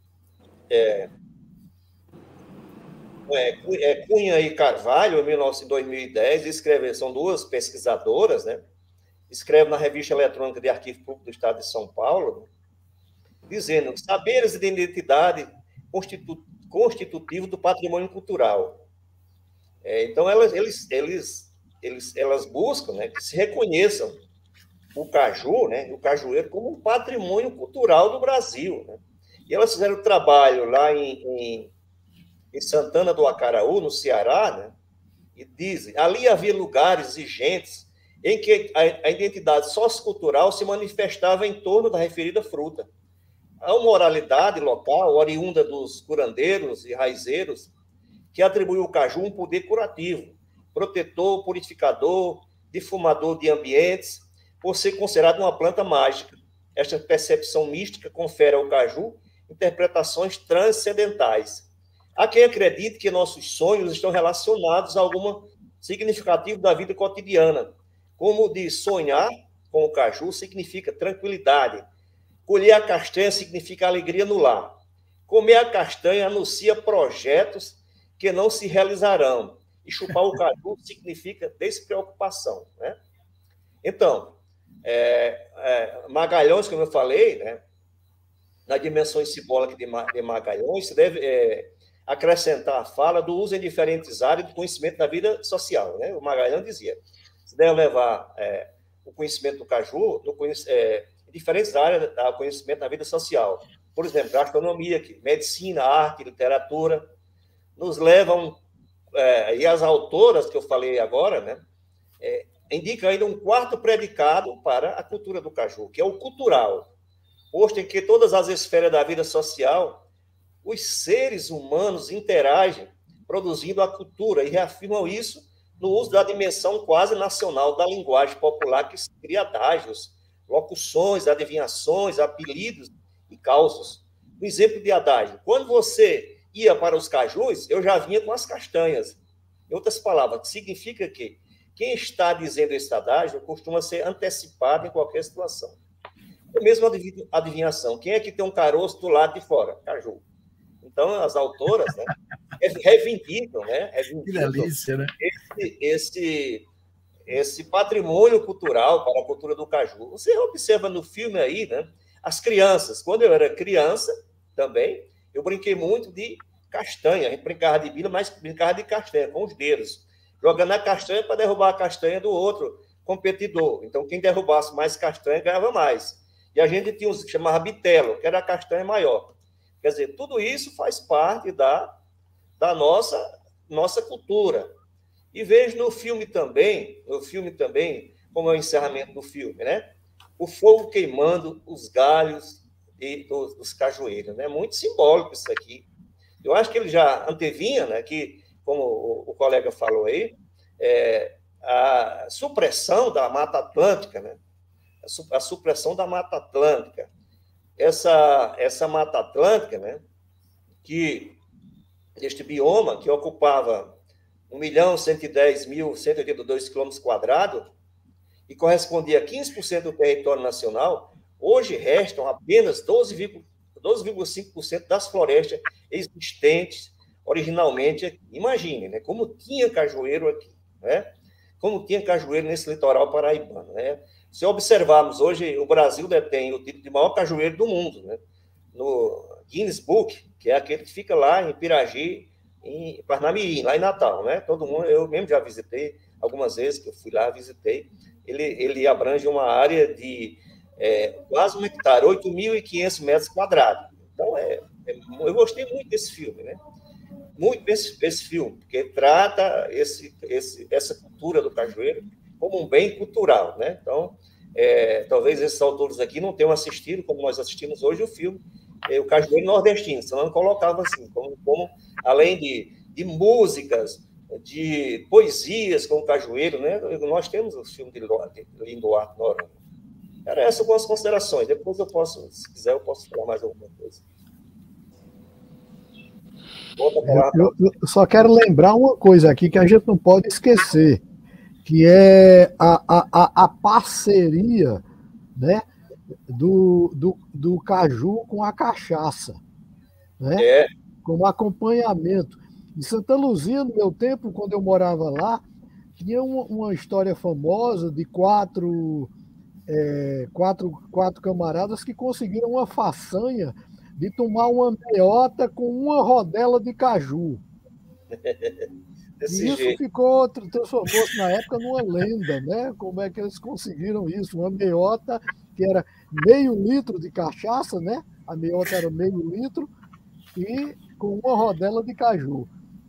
Cunha e Carvalho, em 2010, são 2 pesquisadoras, né, escrevem na Revista Eletrônica de Arquivo Público do Estado de São Paulo, dizendo saberes de identidade constitutivo do patrimônio cultural. Então, elas buscam, né, que se reconheçam o caju, né, o cajueiro, como um patrimônio cultural do Brasil. Né? E elas fizeram trabalho lá em Santana do Acaraú, no Ceará, né? E dizem, ali havia lugares e gentes em que a identidade sociocultural se manifestava em torno da referida fruta. Há uma oralidade local, oriunda dos curandeiros e raizeiros, que atribuiu ao caju um poder curativo, protetor, purificador, difumador de ambientes, por ser considerado uma planta mágica. Esta percepção mística confere ao caju interpretações transcendentais. Há quem acredite que nossos sonhos estão relacionados a algum significativo da vida cotidiana, como o de sonhar com o caju significa tranquilidade, colher a castanha significa alegria no lar, comer a castanha anuncia projetos que não se realizarão, e chupar o caju significa despreocupação. Né? Então, Magalhães, como eu falei, né, na dimensão simbólica de Magalhães, se deve acrescentar a fala do uso em diferentes áreas do conhecimento da vida social. Né? O Magalhães dizia, se deve levar o conhecimento do caju em diferentes áreas do conhecimento da vida social. Por exemplo, gastronomia, medicina, arte, literatura, nos levam, e as autoras que eu falei agora, né, indicam ainda um quarto predicado para a cultura do caju, que é o cultural, posto em que todas as esferas da vida social, os seres humanos interagem, produzindo a cultura, e reafirmam isso no uso da dimensão quase nacional da linguagem popular, que cria adágios, locuções, adivinhações, apelidos e causos. Um exemplo de adágio, quando você ia para os cajus, eu já vinha com as castanhas. Em outras palavras, significa que quem está dizendo esse adágio costuma ser antecipado em qualquer situação. É mesmo adivinhação. Quem é que tem um caroço do lado de fora? Caju. Então, as autoras, né, reivindicam, né? Que delícia, né? Esse patrimônio cultural para a cultura do caju. Você observa no filme aí, né? As crianças. Quando eu era criança, também, eu brinquei muito de castanha. A gente brincava de bila, mas brincava de castanha, com os dedos. Jogando a castanha para derrubar a castanha do outro competidor. Então, quem derrubasse mais castanha ganhava mais. E a gente tinha uns que chamava bitelo, que era a castanha maior. Quer dizer, tudo isso faz parte da nossa cultura. E vejo no filme também, como é o encerramento do filme, né? O fogo queimando os galhos dos cajueiros, né? Muito simbólico isso aqui. Eu acho que ele já antevinha, né? Que, como o colega falou aí, a supressão da Mata Atlântica, né? A supressão da Mata Atlântica. Essa Mata Atlântica, né? Que este bioma, que ocupava 1.110.182 km² e correspondia a 15% do território nacional, hoje restam apenas 12,5% das florestas existentes originalmente aqui. Imagine, né? Como tinha cajueiro aqui, né? Como tinha cajueiro nesse litoral paraibano, né? Se observarmos hoje, o Brasil detém o título de maior cajueiro do mundo, né? No Guinness Book, que é aquele que fica lá em Piragi, em Parnamirim, lá em Natal, né? Todo mundo, eu mesmo já visitei algumas vezes, que eu fui lá, visitei. Ele abrange uma área de quase 1 hectare, 8.500 metros quadrados. Então, eu gostei muito desse filme, né? Muito desse filme, porque trata essa cultura do cajueiro como um bem cultural, né? Então, talvez esses autores aqui não tenham assistido, como nós assistimos hoje, o filme o cajueiro nordestino, senão não colocava assim, como além de músicas, de poesias com o cajueiro, né? Nós temos o filme de Lindoarte Noronha. Era essas algumas considerações. Depois eu posso, se quiser, eu posso falar mais alguma coisa. Eu só quero lembrar uma coisa aqui que a gente não pode esquecer, que é a parceria, né, do caju com a cachaça, né? Como acompanhamento. Em Santa Luzia, no meu tempo, quando eu morava lá, tinha uma história famosa de quatro camaradas que conseguiram uma façanha de tomar uma meiota com uma rodela de caju. Desse E isso jeito. transformou-se na época numa lenda, né? Como é que eles conseguiram isso? Uma meiota que era meio litro de cachaça, né? A meiota era meio litro e com uma rodela de caju.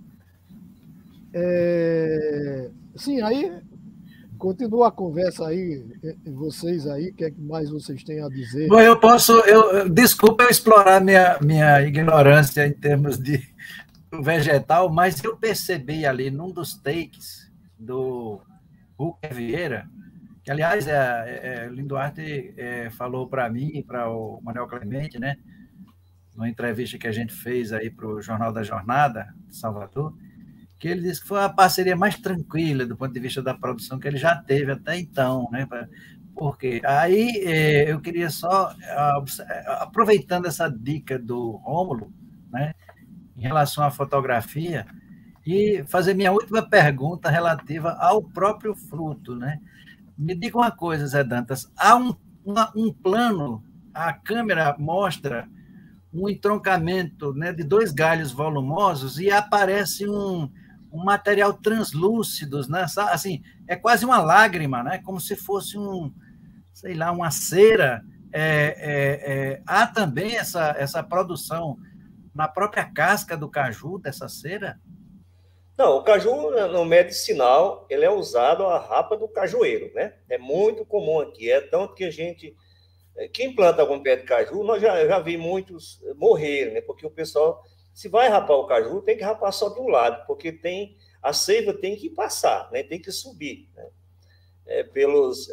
Sim, aí continua a conversa aí, vocês aí, o que é que mais vocês têm a dizer? Bom, desculpa eu explorar minha ignorância em termos de vegetal, mas eu percebi ali num dos takes do Rúker Vieira, que, aliás, o Linduarte falou para mim e para o Manuel Clemente, né, numa entrevista que a gente fez aí para o Jornal da Jornada, de Salvador, que ele disse que foi a parceria mais tranquila do ponto de vista da produção que ele já teve até então, né? Porque aí eu queria só, aproveitando essa dica do Rômulo, né, em relação à fotografia, e fazer minha última pergunta relativa ao próprio fruto, né? Me diga uma coisa, Zé Dantas, há um plano, a câmera mostra um entroncamento, né, de 2 galhos volumosos e aparece um material translúcido, né? Assim, é quase uma lágrima, né? Como se fosse sei lá, uma cera. Há também essa produção na própria casca do caju, dessa cera? Não, o caju, no medicinal, ele é usado a rapa do cajueiro, né? É muito comum aqui, tanto que quem planta algum pé de caju, nós já vi muitos morrer, né? Porque o pessoal, se vai rapar o caju, tem que rapar só de um lado, porque a seiva tem que passar, né? Tem que subir, né? Pelos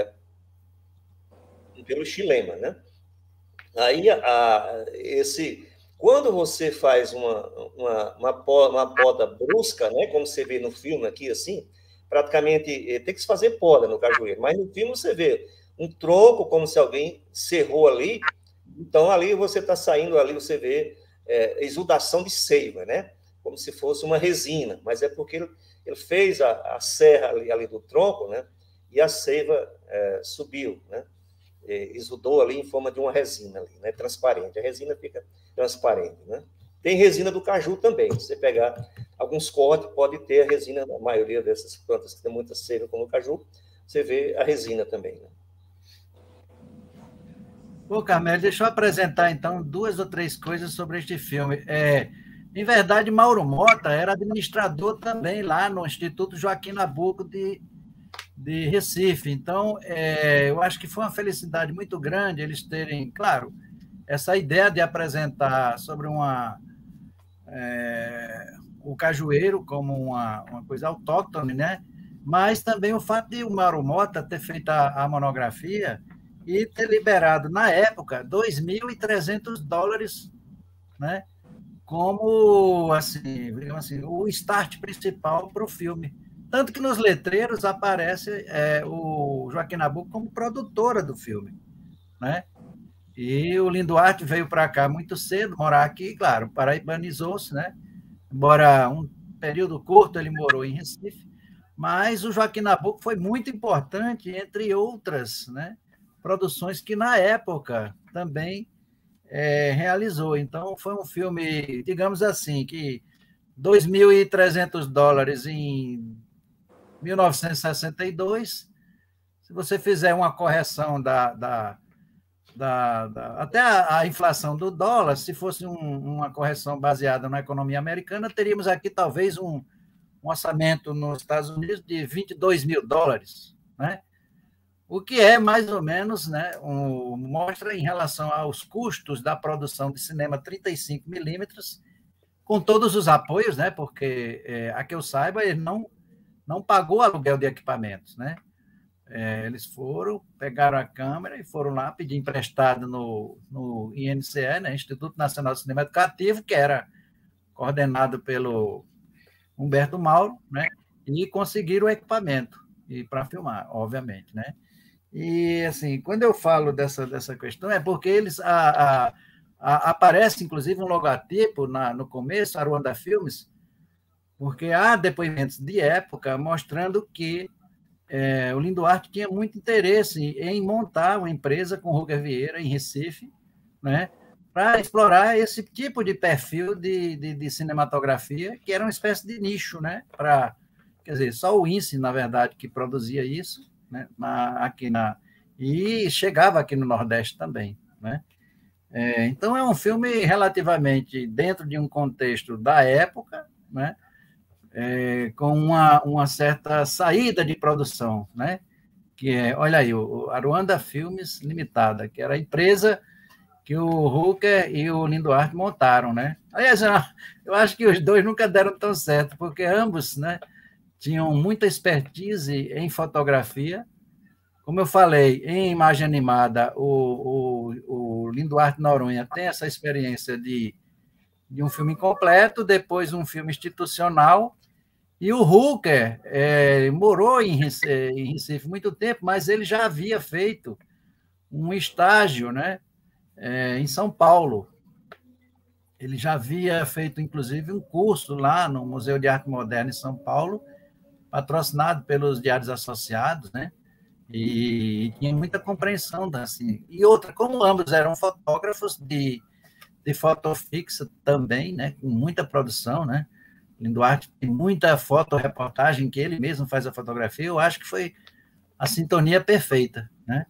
xilema, né? Aí, quando você faz uma poda brusca, né? Como você vê no filme aqui, assim, praticamente tem que se fazer poda no cajueiro, mas no filme você vê um tronco, como se alguém serrou ali, então ali você está saindo, ali você vê exudação de seiva, né? Como se fosse uma resina, mas é porque ele fez a serra ali do tronco, né? E a seiva subiu, né? Exudou ali em forma de uma resina ali, né? Transparente. A resina fica transparente, né? Tem resina do caju também. Se você pegar alguns cortes, pode ter a resina, na maioria dessas plantas que tem muita seiva, como o caju, você vê a resina também, né? Pô, Carmelo, deixa eu apresentar, então, 2 ou 3 coisas sobre este filme. Em verdade, Mauro Mota era administrador também lá no Instituto Joaquim Nabuco de Recife. Então, eu acho que foi uma felicidade muito grande eles terem, claro, essa ideia de apresentar sobre o cajueiro como uma coisa autóctone, né? Mas também o fato de o Mauro Mota ter feito a monografia e ter liberado, na época, $2.300, né? Como assim, o start principal para o filme. Tanto que nos letreiros aparece o Joaquim Nabuco como produtora do filme, né? E o Linduarte veio para cá muito cedo, morar aqui, claro, paraibanizou-se, né? Embora um período curto ele morou em Recife, mas o Joaquim Nabuco foi muito importante, entre outras, né, produções que, na época, também realizou. Então, foi um filme, digamos assim, que $2.300 em 1962, se você fizer uma correção até a inflação do dólar, se fosse uma correção baseada na economia americana, teríamos aqui talvez um orçamento nos Estados Unidos de $22 mil, né? O que é mais ou menos, né, mostra em relação aos custos da produção de cinema 35 milímetros, com todos os apoios, né, porque, a que eu saiba, ele não pagou aluguel de equipamentos, né? Eles pegaram a câmera e foram lá pedir emprestado no INCE, né, Instituto Nacional de Cinema Educativo, que era coordenado pelo Humberto Mauro, né, e conseguiram o equipamento para filmar, obviamente, né? E, assim, quando eu falo dessa questão, é porque eles aparece, inclusive, um logotipo no começo, Aruanda Filmes, porque há depoimentos de época mostrando que o Linduarte tinha muito interesse em montar uma empresa com Rúker Vieira, em Recife, né, para explorar esse tipo de perfil de cinematografia, que era uma espécie de nicho, né? Quer dizer, só o INSE, na verdade, que produzia isso, né? E chegava aqui no Nordeste também, né? Então, é um filme relativamente dentro de um contexto da época, né? Com uma certa saída de produção, né? Que olha aí, o Aruanda Filmes Limitada, que era a empresa que o Hooker e o Linduarte montaram, né? Aliás, eu acho que os dois nunca deram tão certo, porque ambos, né, tinham muita expertise em fotografia. Como eu falei, em imagem animada, o Linduarte Noronha tem essa experiência de um filme completo, depois um filme institucional, e o Hooker morou em Recife muito tempo, mas ele já havia feito um estágio, né, em São Paulo. Ele já havia feito, inclusive, um curso lá no Museu de Arte Moderna em São Paulo, patrocinado pelos Diários Associados, né? E tinha muita compreensão. Assim. E outra, como ambos eram fotógrafos de foto fixa também, né? Com muita produção, né? Linduarte tem muita fotoreportagem que ele mesmo faz a fotografia, eu acho que foi a sintonia perfeita, né?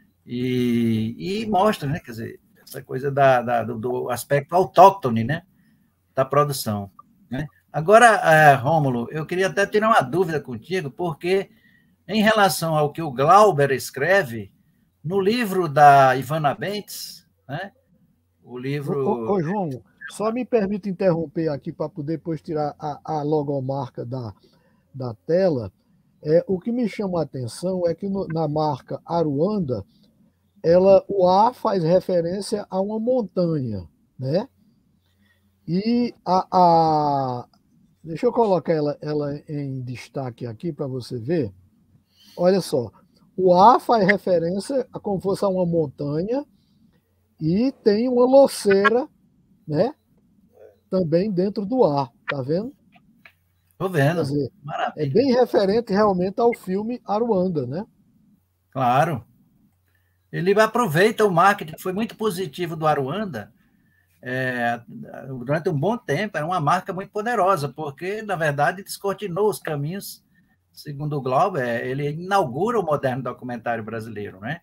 E mostra, né? Quer dizer, essa coisa do aspecto autóctone, né, da produção. Né? Agora, Rômulo, eu queria até tirar uma dúvida contigo, porque em relação ao que o Glauber escreve, no livro da Ivana Bentes, né, o livro... Ô, João, só me permite interromper aqui para poder depois tirar a logomarca da tela. O que me chama a atenção é que na marca Aruanda, o A faz referência a uma montanha, né? E deixa eu colocar ela em destaque aqui para você ver. Olha só, o A faz referência a como fosse a uma montanha e tem uma loceira, né? Também dentro do A, tá vendo? Tô vendo. Quer dizer, maravilha. É bem referente realmente ao filme Aruanda, né? Claro. Ele aproveita o marketing, foi muito positivo do Aruanda, durante um bom tempo, era uma marca muito poderosa, porque, na verdade, descortinou os caminhos, segundo o Glauber, ele inaugura o moderno documentário brasileiro, né?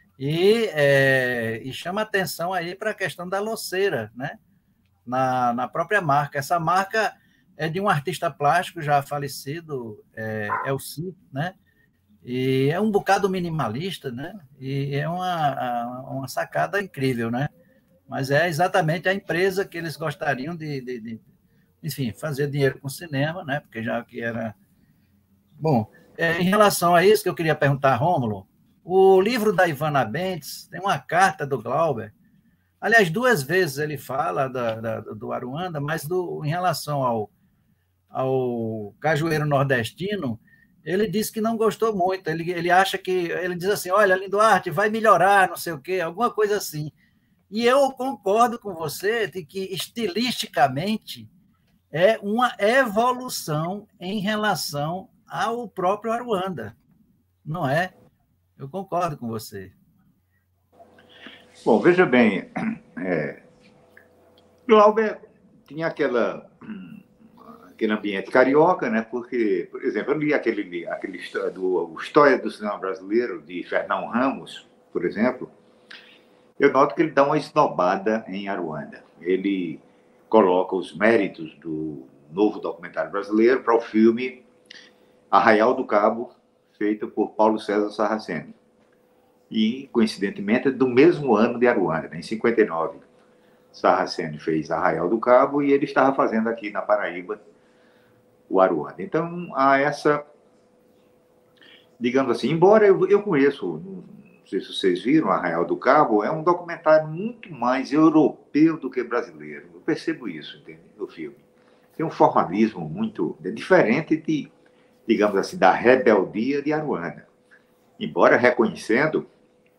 E chama atenção aí para a questão da loceira, né? Na própria marca. Uma marca é de um artista plástico já falecido, Elci, né? E é um bocado minimalista, né? E é uma sacada incrível, né? Mas é exatamente a empresa que eles gostariam enfim, fazer dinheiro com cinema, né? Porque já que era... Bom, em relação a isso que eu queria perguntar, Rômulo, o livro da Ivana Bentes tem uma carta do Glauber. Aliás, 2 vezes ele fala do Aruanda, mas em relação ao Cajueiro Nordestino, ele disse que não gostou muito. Ele acha que... Ele diz assim, olha, Linduarte, vai melhorar, não sei o quê, alguma coisa assim. E eu concordo com você de que, estilisticamente, é uma evolução em relação ao próprio Aruanda, não é? Eu concordo com você. Bom, veja bem, Glauber tinha aquele ambiente carioca, né? Porque, por exemplo, eu li aquele História do Cinema Brasileiro, de Fernão Ramos, por exemplo. Eu noto que ele dá uma esnobada em Aruanda. Ele coloca os méritos do novo documentário brasileiro para o filme Arraial do Cabo, feito por Paulo César Sarraceni. E, coincidentemente, é do mesmo ano de Aruanda, né? Em 59. Sarraceni fez Arraial do Cabo e ele estava fazendo aqui na Paraíba o Aruanda. Então, há essa, digamos assim, embora eu conheço, não sei se vocês viram, Arraial do Cabo, é um documentário muito mais europeu do que brasileiro. Eu percebo isso, entende? No filme. Tem um formalismo muito diferente de, digamos assim, da rebeldia de Aruanda. Embora reconhecendo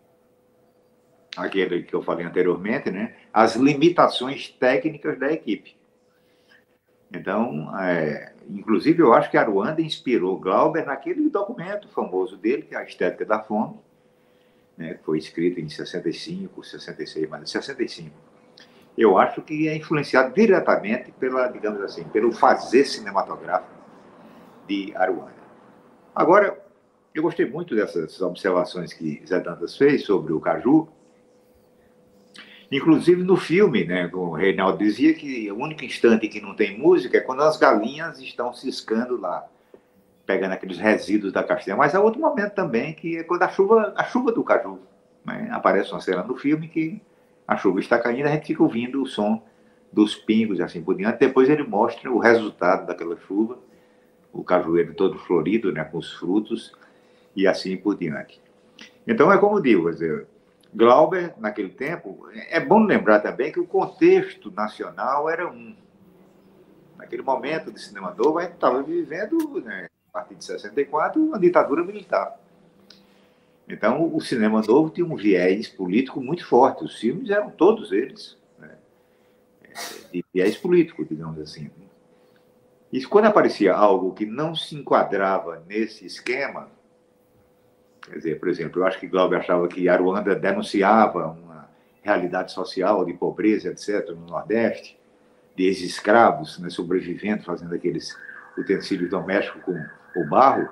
aquele que eu falei anteriormente, né, as limitações técnicas da equipe. Então, inclusive, eu acho que Aruanda inspirou Glauber naquele documento famoso dele, que é A Estética da Fome, né, que foi escrito em 65, 66, mas em 65. eu acho que é influenciado diretamente pela, digamos assim, pelo fazer cinematográfico de Aruanda. Agora, eu gostei muito dessas observações que Zé Dantas fez sobre o caju. Inclusive no filme, né, o Reinaldo dizia que o único instante que não tem música é quando as galinhas estão ciscando lá, pegando aqueles resíduos da castanha. Mas há outro momento também, que é quando a chuva do caju, né? Aparece uma cena no filme que a chuva está caindo, a gente fica ouvindo o som dos pingos e assim por diante. Depois ele mostra o resultado daquela chuva, o cajueiro todo florido, né, com os frutos, e assim por diante. Então, é como digo, quer dizer, Glauber, naquele tempo, é bom lembrar também que o contexto nacional era um. Naquele momento de cinema novo, a gente estava vivendo, né, a partir de 64, uma ditadura militar. Então, o cinema novo tinha um viés político muito forte. Os filmes eram todos eles, né, de viés político, digamos assim. E quando aparecia algo que não se enquadrava nesse esquema, quer dizer, por exemplo, eu acho que Glauber achava que Aruanda denunciava uma realidade social de pobreza, etc., no Nordeste, de ex-escravos, né, sobrevivendo, fazendo aqueles utensílios domésticos com o barro.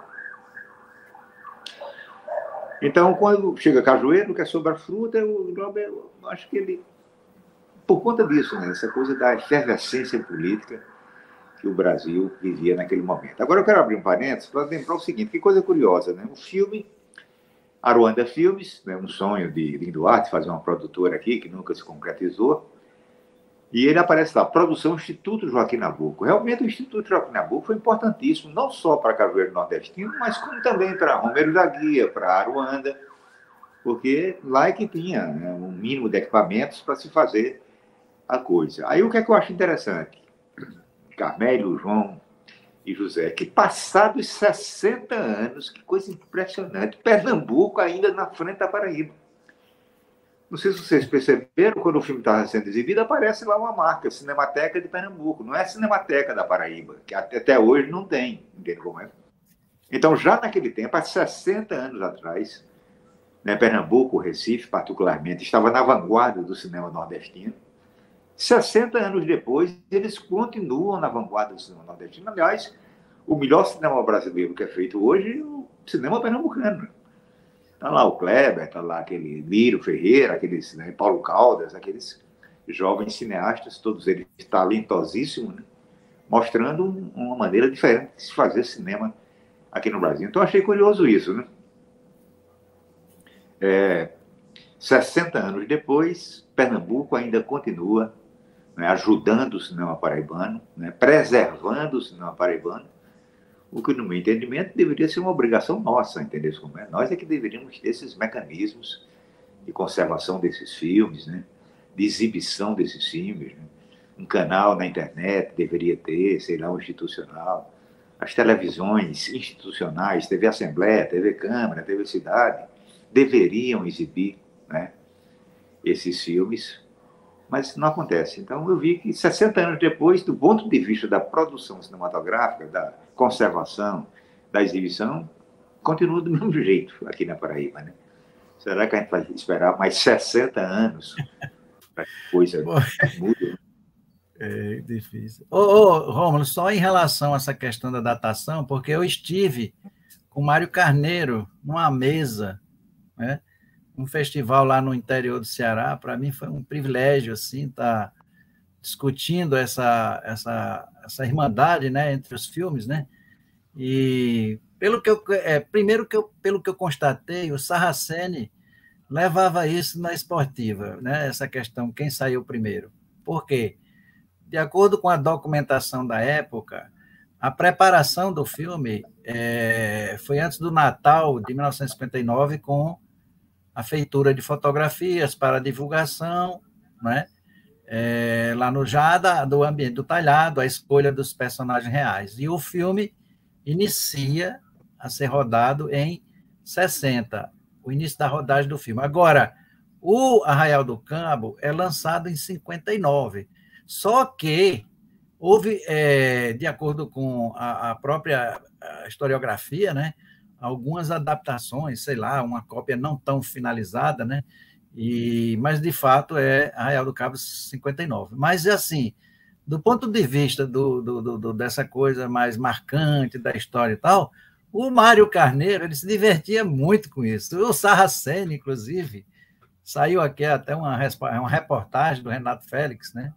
Então, quando chega Cajueiro, que é sobre a fruta, o Glauber, eu acho que ele, por conta disso, né, essa coisa da efervescência política que o Brasil vivia naquele momento. Agora eu quero abrir um parênteses para lembrar o seguinte, que coisa curiosa, né? O filme Aruanda Filmes, né, um sonho de Lino Duarte, fazer uma produtora aqui, que nunca se concretizou, e ele aparece lá, produção Instituto Joaquim Nabuco. Realmente o Instituto Joaquim Nabuco foi importantíssimo, não só para Cajueiro Nordestino, mas como também para Romero da Guia, para Aruanda, porque lá é que tinha, né, um mínimo de equipamentos para se fazer a coisa. Aí o que é que eu acho interessante? Carmelo, João e José, que passados 60 anos, que coisa impressionante, Pernambuco ainda na frente da Paraíba. Não sei se vocês perceberam, quando o filme estava sendo exibido, aparece lá uma marca, Cinemateca de Pernambuco, não é Cinemateca da Paraíba, que até hoje não tem, entende como é? Então, já naquele tempo, há 60 anos atrás, né, Pernambuco, Recife, particularmente, estava na vanguarda do cinema nordestino. 60 anos depois, eles continuam na vanguarda do cinema nordestino. Aliás, o melhor cinema brasileiro que é feito hoje é o cinema pernambucano. Está lá o Kleber, está lá aquele Lírio Ferreira, aqueles, né, Paulo Caldas, aqueles jovens cineastas, todos eles talentosíssimos, né, mostrando uma maneira diferente de se fazer cinema aqui no Brasil. Então, achei curioso isso, né? 60 anos depois, Pernambuco ainda continua, né, ajudando o cinema paraibano, né, preservando o cinema paraibano, o que, no meu entendimento, deveria ser uma obrigação nossa, entendeu como é? Nós é que deveríamos ter esses mecanismos de conservação desses filmes, né, de exibição desses filmes, né? Um canal na internet deveria ter, sei lá, um institucional. As televisões institucionais, TV Assembleia, TV Câmara, TV Cidade, deveriam exibir, né, esses filmes, mas não acontece. Então, eu vi que 60 anos depois, do ponto de vista da produção cinematográfica, da conservação, da exibição, continua do mesmo jeito aqui na Paraíba, né? Será que a gente vai esperar mais 60 anos para que a coisa mude? É difícil. Rômulo, só em relação a essa questão da datação, porque eu estive com Mário Carneiro numa mesa, né, um festival lá no interior do Ceará. Para mim foi um privilégio assim estar discutindo essa irmandade, né, entre os filmes, né? E pelo que pelo que eu constatei, o Sarraceni levava isso na esportiva, né? Essa questão, quem saiu primeiro. Por quê? De acordo com a documentação da época, a preparação do filme foi antes do Natal de 1959, com a feitura de fotografias para divulgação, né? Lá no do ambiente do talhado, a escolha dos personagens reais. E o filme inicia a ser rodado em 60, o início da rodagem do filme. Agora, o Arraial do Cabo é lançado em 59, só que houve, de acordo com a própria historiografia, né, algumas adaptações, sei lá, uma cópia não tão finalizada, né, Mas, de fato, é Arraial do Cabo 59. Mas, assim, do ponto de vista dessa coisa mais marcante da história e tal, o Mário Carneiro ele se divertia muito com isso. O Sarraceno, inclusive, saiu aqui até uma reportagem do Renato Félix, né?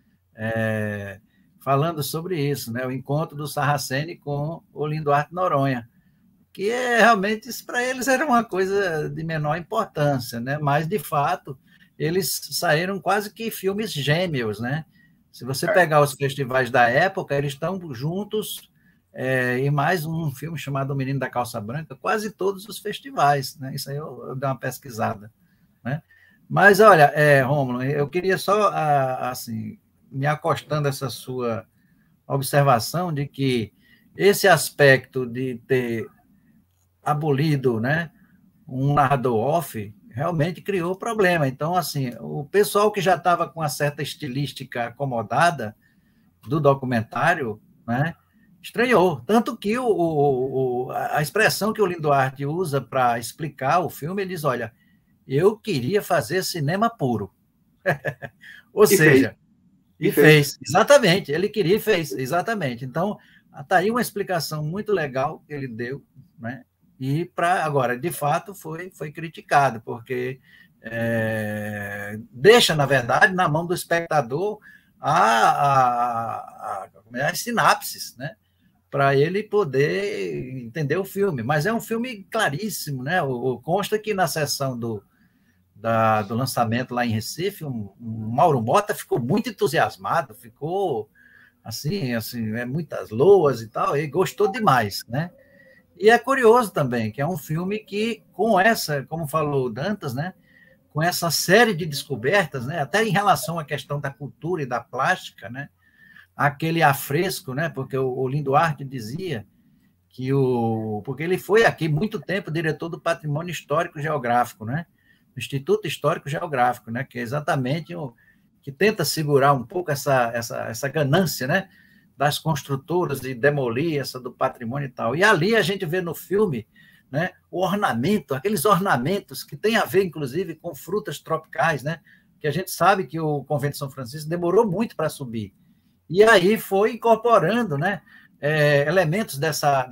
Falando sobre isso, né? O encontro do Sarraceno com o Linduarte Noronha, que realmente isso para eles era uma coisa de menor importância, né? Mas, de fato, eles saíram quase que filmes gêmeos, né? Se você pegar os festivais da época, eles estão juntos em mais um filme chamado O Menino da Calça Branca, quase todos os festivais, né? Isso aí eu dei uma pesquisada, né? Mas, olha, Rômulo, eu queria só, assim, me acostando a essa sua observação de que esse aspecto de ter abolido, né, um narrador off, realmente criou problema. Então, assim, o pessoal que já estava com uma certa estilística acomodada do documentário, né, estranhou. Tanto que a expressão que o Linduarte usa para explicar o filme, ele diz, olha, eu queria fazer cinema puro. Ou seja, fez. Exatamente, ele queria e fez, exatamente. Então, está aí uma explicação muito legal que ele deu, né? E agora, de fato, foi criticado, porque deixa, na verdade, na mão do espectador as sinapses, né? Para ele poder entender o filme. Mas é um filme claríssimo, né? Consta que na sessão do lançamento lá em Recife, o Mauro Mota ficou muito entusiasmado, ficou assim, muitas loas e tal, e gostou demais, né? E é curioso também, que é um filme que, com essa, como falou o Dantas, né, com essa série de descobertas, né, até em relação à questão da cultura e da plástica, né, aquele afresco, né, porque o Linduarte dizia que porque ele foi aqui muito tempo diretor do Patrimônio Histórico Geográfico, né, do Instituto Histórico Geográfico, né, que é exatamente que tenta segurar um pouco essa ganância, né, das construtoras de demolir essa do patrimônio e tal. E ali a gente vê no filme, né, o ornamento, aqueles ornamentos que tem a ver, inclusive, com frutas tropicais, né, que a gente sabe que o Convento de São Francisco demorou muito para subir. E aí foi incorporando, né, elementos dessa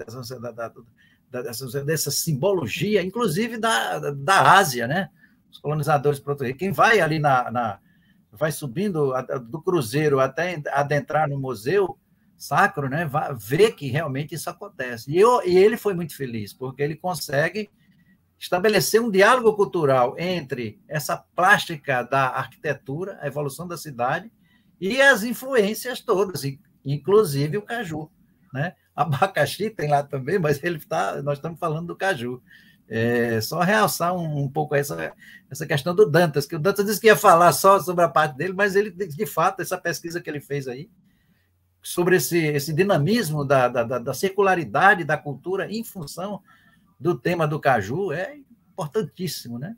simbologia, inclusive da Ásia, né, os colonizadores portugueses. Quem vai ali vai subindo do cruzeiro até adentrar no museu sacro, né, vê que realmente isso acontece. E ele foi muito feliz, porque ele consegue estabelecer um diálogo cultural entre essa plástica da arquitetura, a evolução da cidade, e as influências todas, inclusive o caju, né? Abacaxi tem lá também, mas nós estamos falando do caju. Só realçar um pouco essa questão do Dantas, que o Dantas disse que ia falar só sobre a parte dele, mas ele, de fato, essa pesquisa que ele fez aí, sobre esse dinamismo da circularidade da cultura em função do tema do caju, é importantíssimo, né?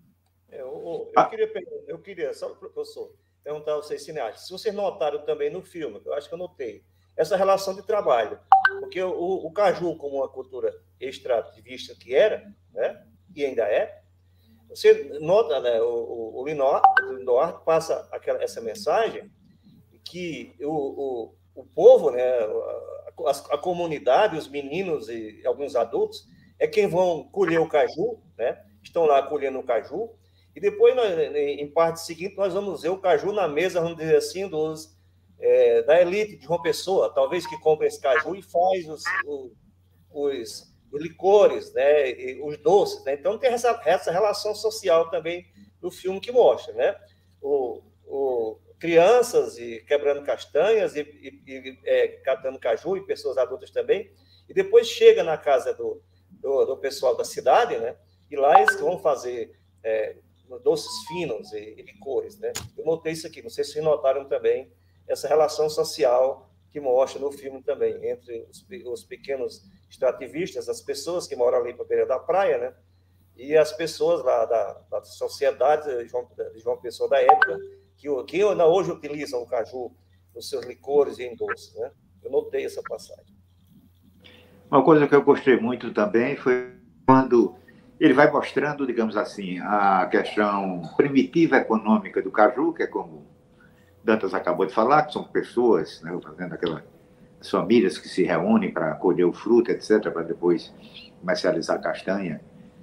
Eu queria, só, professor, perguntar a vocês, cineastas, se vocês notaram também no filme, eu acho que eu notei, essa relação de trabalho, porque o caju, como uma cultura extrativista que era, né, e ainda é, você nota, né, o Linduarte passa essa mensagem que o povo, né, a comunidade, os meninos e alguns adultos, é quem vão colher o caju, né, estão lá colhendo o caju, e depois, em parte seguinte, nós vamos ver o caju na mesa, vamos dizer assim, da elite de João Pessoa, talvez que compra esse caju e faz os licores, né, e os doces, né? Então tem essa relação social também do filme que mostra, né? Crianças quebrando castanhas e catando caju, e pessoas adultas também, e depois chega na casa do pessoal da cidade, né? E lá eles vão fazer doces finos e licores, né? Eu notei isso aqui, não sei se vocês notaram também essa relação social que mostra no filme também, entre os pequenos extrativistas, as pessoas que moram ali para a beira da praia, né? E as pessoas lá da sociedade de João Pessoa da época, que ainda hoje utilizam o caju nos seus licores e em doces, né? Eu notei essa passagem. Uma coisa que eu gostei muito também foi quando ele vai mostrando, digamos assim, a questão primitiva econômica do caju, que é como Dantas acabou de falar, que são pessoas, né, fazendo aquelas famílias que se reúnem para colher o fruto, etc., para depois comercializar a castanha,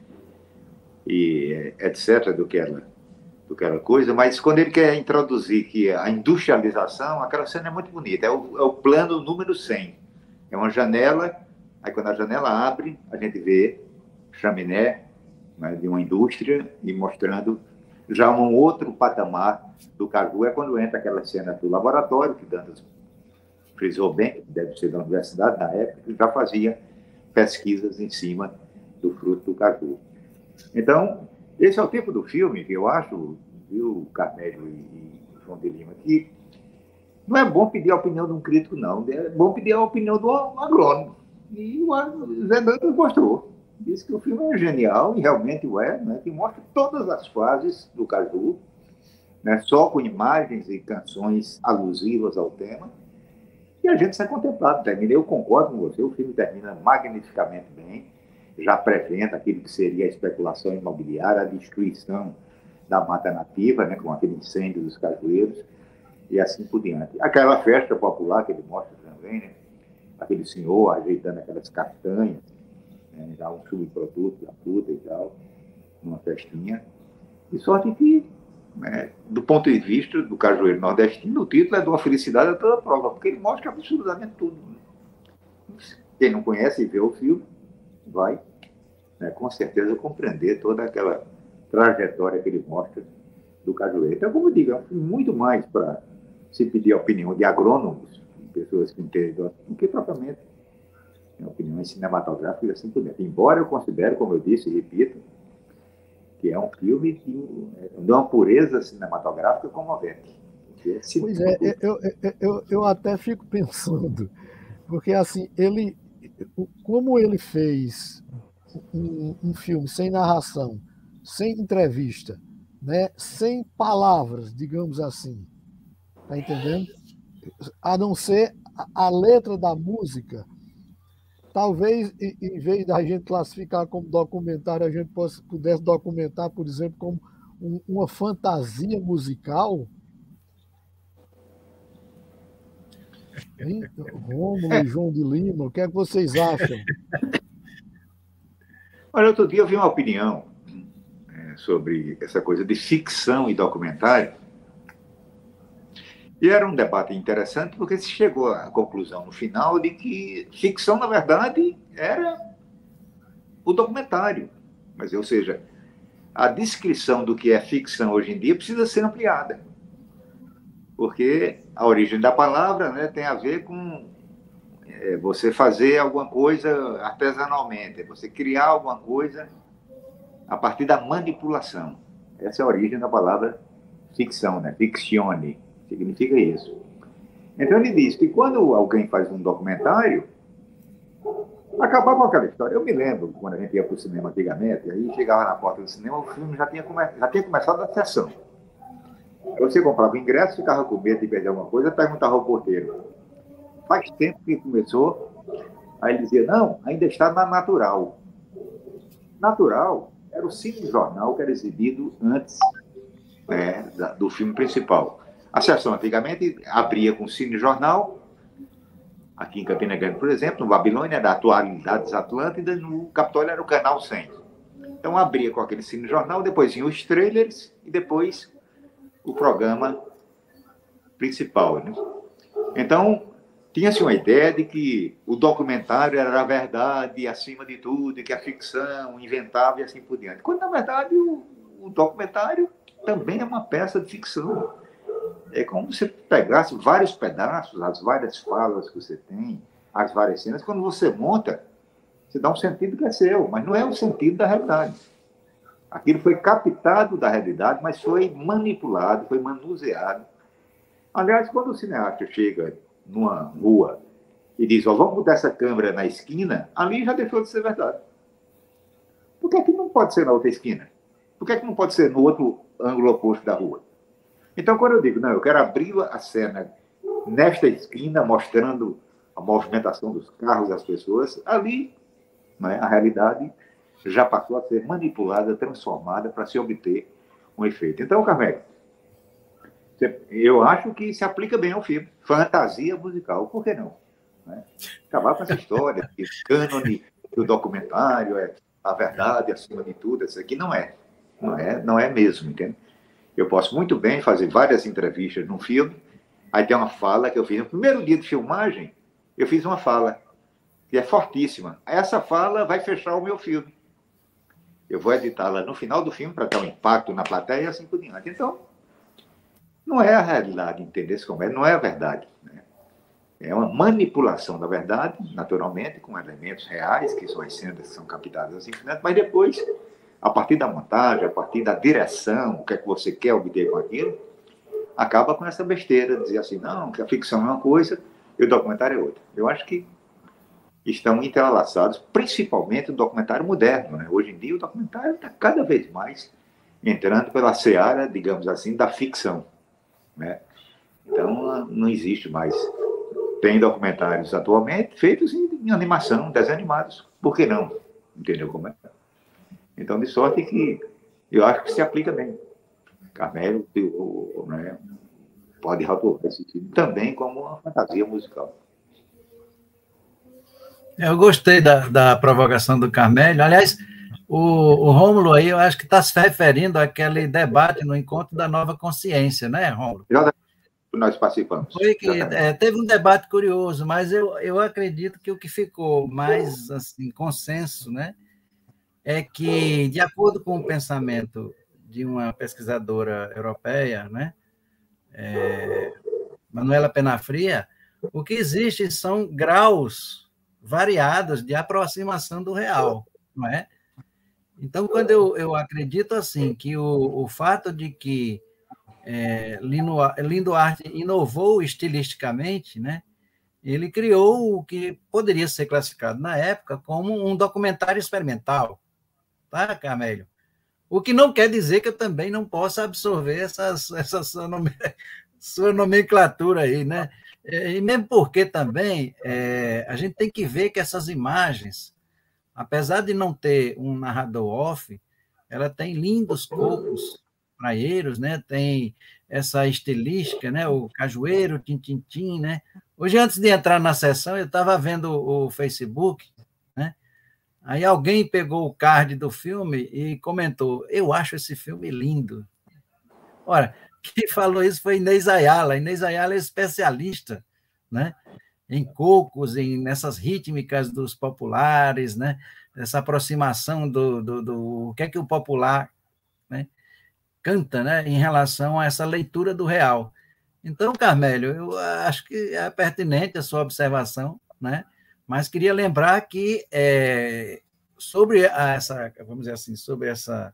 e etc., do que era coisa. Mas quando ele quer introduzir que a industrialização, aquela cena é muito bonita, é o plano número 100. É uma janela, aí quando a janela abre, a gente vê chaminé, né, de uma indústria, e mostrando já um outro patamar do caju. É quando entra aquela cena do laboratório, que Dantas frisou bem, que deve ser da universidade na época, que já fazia pesquisas em cima do fruto do caju. Então, esse é o tipo do filme que eu acho, viu, Carmélio e João de Lima, que não é bom pedir a opinião de um crítico, não. É bom pedir a opinião do agrônomo. E o Zé Dantas mostrou. Disse que o filme é genial, e realmente o é, né, que mostra todas as fases do caju, né, só com imagens e canções alusivas ao tema, e a gente sai contemplado. Eu concordo com você, o filme termina magnificamente bem, já prevendo aquilo que seria a especulação imobiliária, a destruição da mata nativa, né, com aquele incêndio dos cajueiros, e assim por diante. Aquela festa popular que ele mostra também, né, aquele senhor ajeitando aquelas castanhas, já um subproduto da fruta e tal, numa festinha. De sorte que, né, do ponto de vista do cajueiro nordestino, o título é de uma felicidade a toda prova, porque ele mostra absolutamente tudo. Quem não conhece e vê o filme, vai, né, com certeza compreender toda aquela trajetória que ele mostra do cajueiro. Então, como eu digo, é um filme muito mais para se pedir a opinião de agrônomos, de pessoas que entendem do que propriamente opiniões cinematográficas e assim por dentro. Embora eu considere, como eu disse e repito, que é um filme de uma pureza cinematográfica comovente. Pois é, eu até fico pensando, porque assim, como ele fez um filme sem narração, sem entrevista, né, sem palavras, digamos assim, tá entendendo? A não ser a letra da música. Talvez, em vez da gente classificar como documentário, a gente pudesse documentar, por exemplo, como uma fantasia musical. Hein? Rômulo e João de Lima, o que é que vocês acham? Olha, outro dia eu vi uma opinião sobre essa coisa de ficção e documentário. E era um debate interessante, porque se chegou à conclusão no final de que ficção, na verdade, era o documentário. Mas, ou seja, a descrição do que é ficção hoje em dia precisa ser ampliada. Porque a origem da palavra, né, tem a ver com você fazer alguma coisa artesanalmente, você criar alguma coisa a partir da manipulação. Essa é a origem da palavra ficção, né? Fictione. Significa isso. Então ele diz que quando alguém faz um documentário, acabar com aquela história. Eu me lembro, quando a gente ia para o cinema antigamente, aí chegava na porta do cinema, o filme já tinha começado a sessão. Aí você comprava o ingresso, ficava com medo de perder alguma coisa, perguntava ao porteiro: faz tempo que começou? Aí ele dizia: não, ainda está na Natural. Natural era o cinejornal que era exibido antes do filme principal. A sessão antigamente abria com o cinejornal, aqui em Campina Grande, por exemplo, no Babilônia era Atualidades Atlântida, no Capitólio era o Canal 100. Então abria com aquele cinejornal, depois vinham os trailers e depois o programa principal, né? Então, tinha-se uma ideia de que o documentário era a verdade acima de tudo, e que a ficção inventava e assim por diante. Quando, na verdade, o documentário também é uma peça de ficção. É como se você pegasse vários pedaços, as várias falas que você tem, as várias cenas. Quando você monta, você dá um sentido que é seu, mas não é o sentido da realidade. Aquilo foi captado da realidade, mas foi manipulado, foi manuseado. Aliás, quando o cineasta chega numa rua e diz: vamos botar essa câmera na esquina, ali já deixou de ser verdade. Por que não pode ser na outra esquina? Por que não pode ser no outro ângulo oposto da rua? Então, quando eu digo: não, eu quero abrir a cena nesta esquina, mostrando a movimentação dos carros, das pessoas, ali, né, a realidade já passou a ser manipulada, transformada para se obter um efeito. Então, Carmelo, eu acho que se aplica bem ao filme. Fantasia musical, por que não? Né? Acabar com essa história de cânone do documentário, a verdade acima de tudo, isso aqui não é mesmo, entende? Eu posso muito bem fazer várias entrevistas num filme, aí tem uma fala que eu fiz no primeiro dia de filmagem, eu fiz uma fala que é fortíssima. Essa fala vai fechar o meu filme. Eu vou editá-la no final do filme para dar um impacto na plateia e assim por diante. Então, não é a realidade, entender como é, não é a verdade. Né? É uma manipulação da verdade, naturalmente, com elementos reais, que são as cenas que são captadas assim, mas depois, a partir da montagem, a partir da direção, o que é que você quer obter com aquilo, acaba com essa besteira, dizer assim, não, que a ficção é uma coisa e o documentário é outra. Eu acho que estão entrelaçados, principalmente o documentário moderno. Né? Hoje em dia, o documentário está cada vez mais entrando pela seara, digamos assim, da ficção. Né? Então, não existe mais. Tem documentários atualmente feitos em animação, desenhos animados. Por que não? Entendeu como é? Então, de sorte que eu acho que se aplica bem. Carmelo, né, pode ratoar esse filme também como uma fantasia musical. Eu gostei da provocação do Carmelo. Aliás, o Rômulo aí, eu acho que está se referindo àquele debate no Encontro da Nova Consciência, né, Rômulo? Nós participamos. Foi que teve um debate curioso, mas eu acredito que o que ficou mais assim, consenso, né, é que, de acordo com o pensamento de uma pesquisadora europeia, né, Manuela Penafria, o que existe são graus variados de aproximação do real, não é? Então, quando eu acredito assim que o fato de que Lino Duarte inovou estilisticamente, né? Ele criou o que poderia ser classificado na época como um documentário experimental, tá, Carmelo? O que não quer dizer que eu também não possa absorver essa sua nomenclatura aí, né? E mesmo porque também a gente tem que ver que essas imagens, apesar de não ter um narrador off, ela tem lindos cocos praieiros, né? Tem essa estilística, né? O cajueiro, tintim, né? Hoje, antes de entrar na sessão, eu estava vendo o Facebook, né? Aí alguém pegou o card do filme e comentou: eu acho esse filme lindo. Ora, quem falou isso foi Inês Ayala. Inês Ayala é especialista, né, em cocos, nessas rítmicas dos populares, né, essa aproximação do que é que o popular, né, canta, né, em relação a essa leitura do real. Então, Carmelo, eu acho que é pertinente a sua observação, né, mas queria lembrar que sobre essa, vamos dizer assim, sobre essa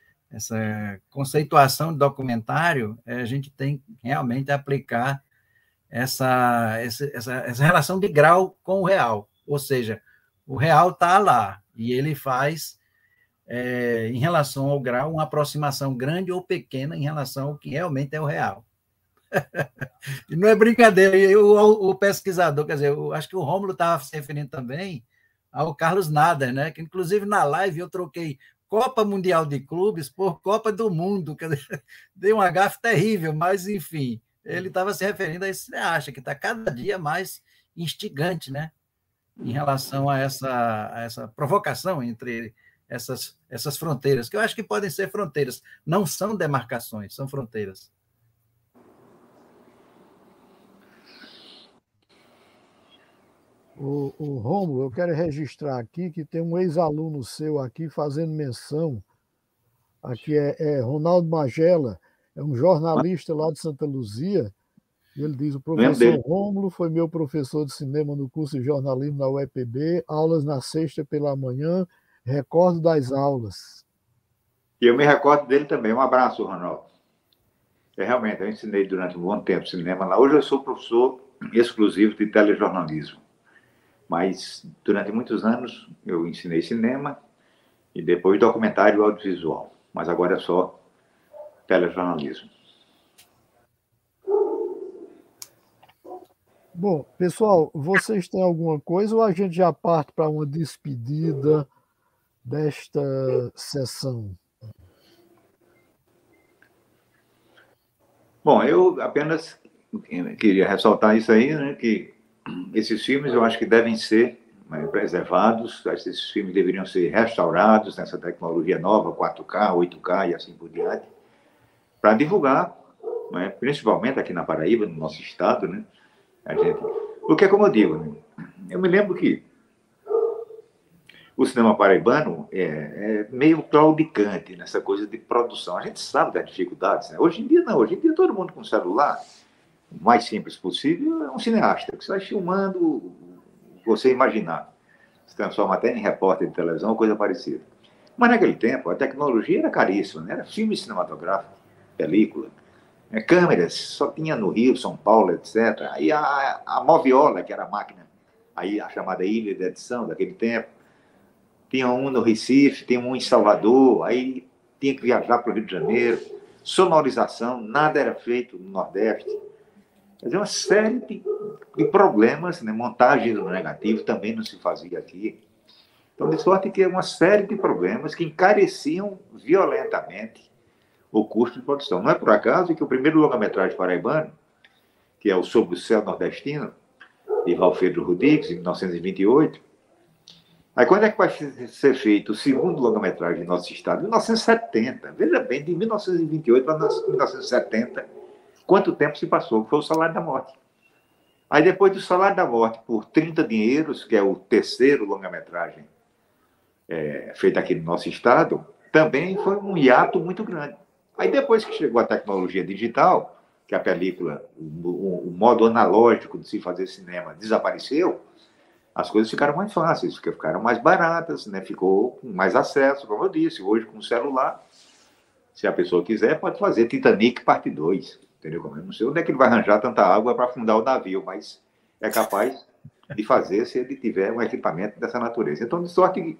conceituação de documentário, a gente tem que realmente aplicar essa relação de grau com o real. Ou seja, o real está lá e ele faz, em relação ao grau, uma aproximação grande ou pequena em relação ao que realmente é o real. E não é brincadeira. E o pesquisador, quer dizer, eu acho que o Rômulo estava se referindo também ao Carlos Nader, né? Que inclusive na live eu troquei Copa Mundial de Clubes por Copa do Mundo. Quer dizer, dei uma gafe terrível, mas enfim, ele estava se referindo a esse cineasta, que está cada dia mais instigante, né? Em relação a essa provocação entre essas fronteiras, que eu acho que podem ser fronteiras, não são demarcações, são fronteiras. O Rômulo, eu quero registrar aqui que tem um ex-aluno seu aqui fazendo menção. Aqui é Ronaldo Magela, é um jornalista lá de Santa Luzia, e ele diz: o professor Rômulo foi meu professor de cinema no curso de jornalismo na UEPB, aulas na sexta pela manhã, recordo das aulas. E eu me recordo dele também. Um abraço, Ronaldo. Realmente, eu ensinei durante um bom tempo cinema lá. Hoje eu sou professor exclusivo de telejornalismo. Mas, durante muitos anos, eu ensinei cinema e depois documentário e audiovisual. Mas agora é só telejornalismo. Bom, pessoal, vocês têm alguma coisa ou a gente já parte para uma despedida desta sessão? Bom, eu apenas queria ressaltar isso aí, né, que esses filmes eu acho que devem ser, né, preservados, esses filmes deveriam ser restaurados nessa tecnologia nova, 4K, 8K e assim por diante, para divulgar, né, principalmente aqui na Paraíba, no nosso estado, né, a gente... Porque, como eu digo, né, eu me lembro que o cinema paraibano é meio claudicante nessa coisa de produção. A gente sabe das dificuldades, né? Hoje em dia, não. Hoje em dia, todo mundo com celular, o mais simples possível, é um cineasta, que você vai filmando o que você imaginar. Se transforma até em repórter de televisão ou coisa parecida. Mas, naquele tempo, a tecnologia era caríssima, né? Era filme cinematográfico, película, né? Câmeras, só tinha no Rio, São Paulo, etc. Aí a Moviola, que era a máquina, aí a chamada ilha de edição daquele tempo, tinha um no Recife, tinha um em Salvador, aí tinha que viajar para o Rio de Janeiro, sonorização, nada era feito no Nordeste. Quer dizer, uma série de problemas, né? Montagem do negativo também não se fazia aqui. Então, de sorte que é uma série de problemas que encareciam violentamente o custo de produção. Não é por acaso que o primeiro longa-metragem paraibano, que é o Sob o Céu Nordestino, de Valfredo Rodrigues, em 1928, aí quando é que vai ser feito o segundo longa-metragem do nosso estado? Em 1970. Veja bem, de 1928 para 1970, quanto tempo se passou? Foi o Salário da Morte. Aí depois do Salário da Morte, por 30 dinheiros, que é o terceiro longa-metragem feito aqui no nosso estado, também foi um hiato muito grande. Aí depois que chegou a tecnologia digital, que a película, o modo analógico de se fazer cinema desapareceu, as coisas ficaram mais fáceis, ficaram mais baratas, né? Ficou com mais acesso, como eu disse. Hoje, com o celular, se a pessoa quiser, pode fazer Titanic parte 2. Entendeu? Eu não sei onde é que ele vai arranjar tanta água para afundar o navio, mas é capaz de fazer se ele tiver um equipamento dessa natureza. Então, de sorte que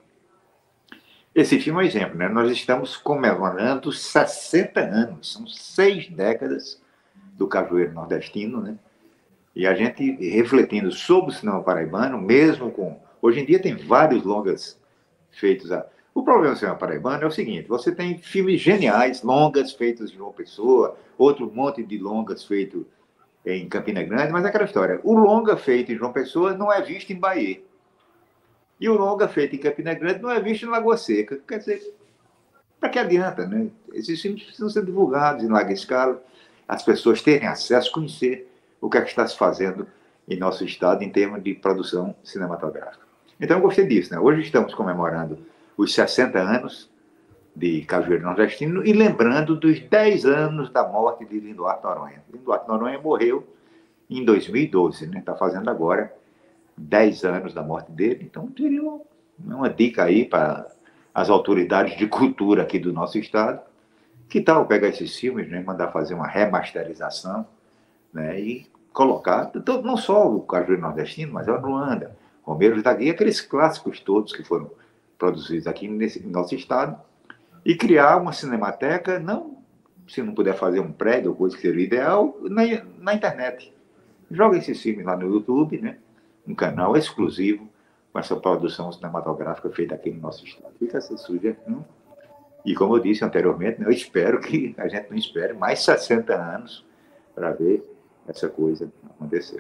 esse filme é um exemplo, né? Nós estamos comemorando 60 anos, são 6 décadas do Cajueiro Nordestino, né? E a gente refletindo sobre o cinema paraibano, mesmo com... Hoje em dia tem vários longas feitos... O problema do cinema paraibano é o seguinte, você tem filmes geniais, longas feitos em João Pessoa, outro monte de longas feitos em Campina Grande, mas é aquela história, o longa feito em João Pessoa não é visto em Bahia. E o longa feito em Campina Grande não é visto em Lagoa Seca. Quer dizer, para que adianta, né? Esses filmes precisam ser divulgados em larga escala, as pessoas terem acesso, conhecer o que é que está se fazendo em nosso estado em termos de produção cinematográfica. Então, eu gostei disso, né? Hoje estamos comemorando os 60 anos de Cajueiro Nordestino e lembrando dos 10 anos da morte de Linduarte Noronha. Linduarte Noronha morreu em 2012, né? Está fazendo agora 10 anos da morte dele. Então, teria uma dica aí para as autoridades de cultura aqui do nosso estado. Que tal pegar esses filmes, né? Mandar fazer uma remasterização, né, e colocar, não só o Cajueiro Nordestino, mas a Luanda, Romeiros da Guia, aqueles clássicos todos que foram produzidos aqui nesse nosso estado, e criar uma cinemateca, não, se não puder fazer um prédio ou coisa que seria ideal, na internet. Joga esses filmes lá no YouTube, né, um canal exclusivo com essa produção cinematográfica feita aqui no nosso estado. Fica essa sugestão. E como eu disse anteriormente, eu espero que a gente não espere mais 60 anos para ver essa coisa acontecer.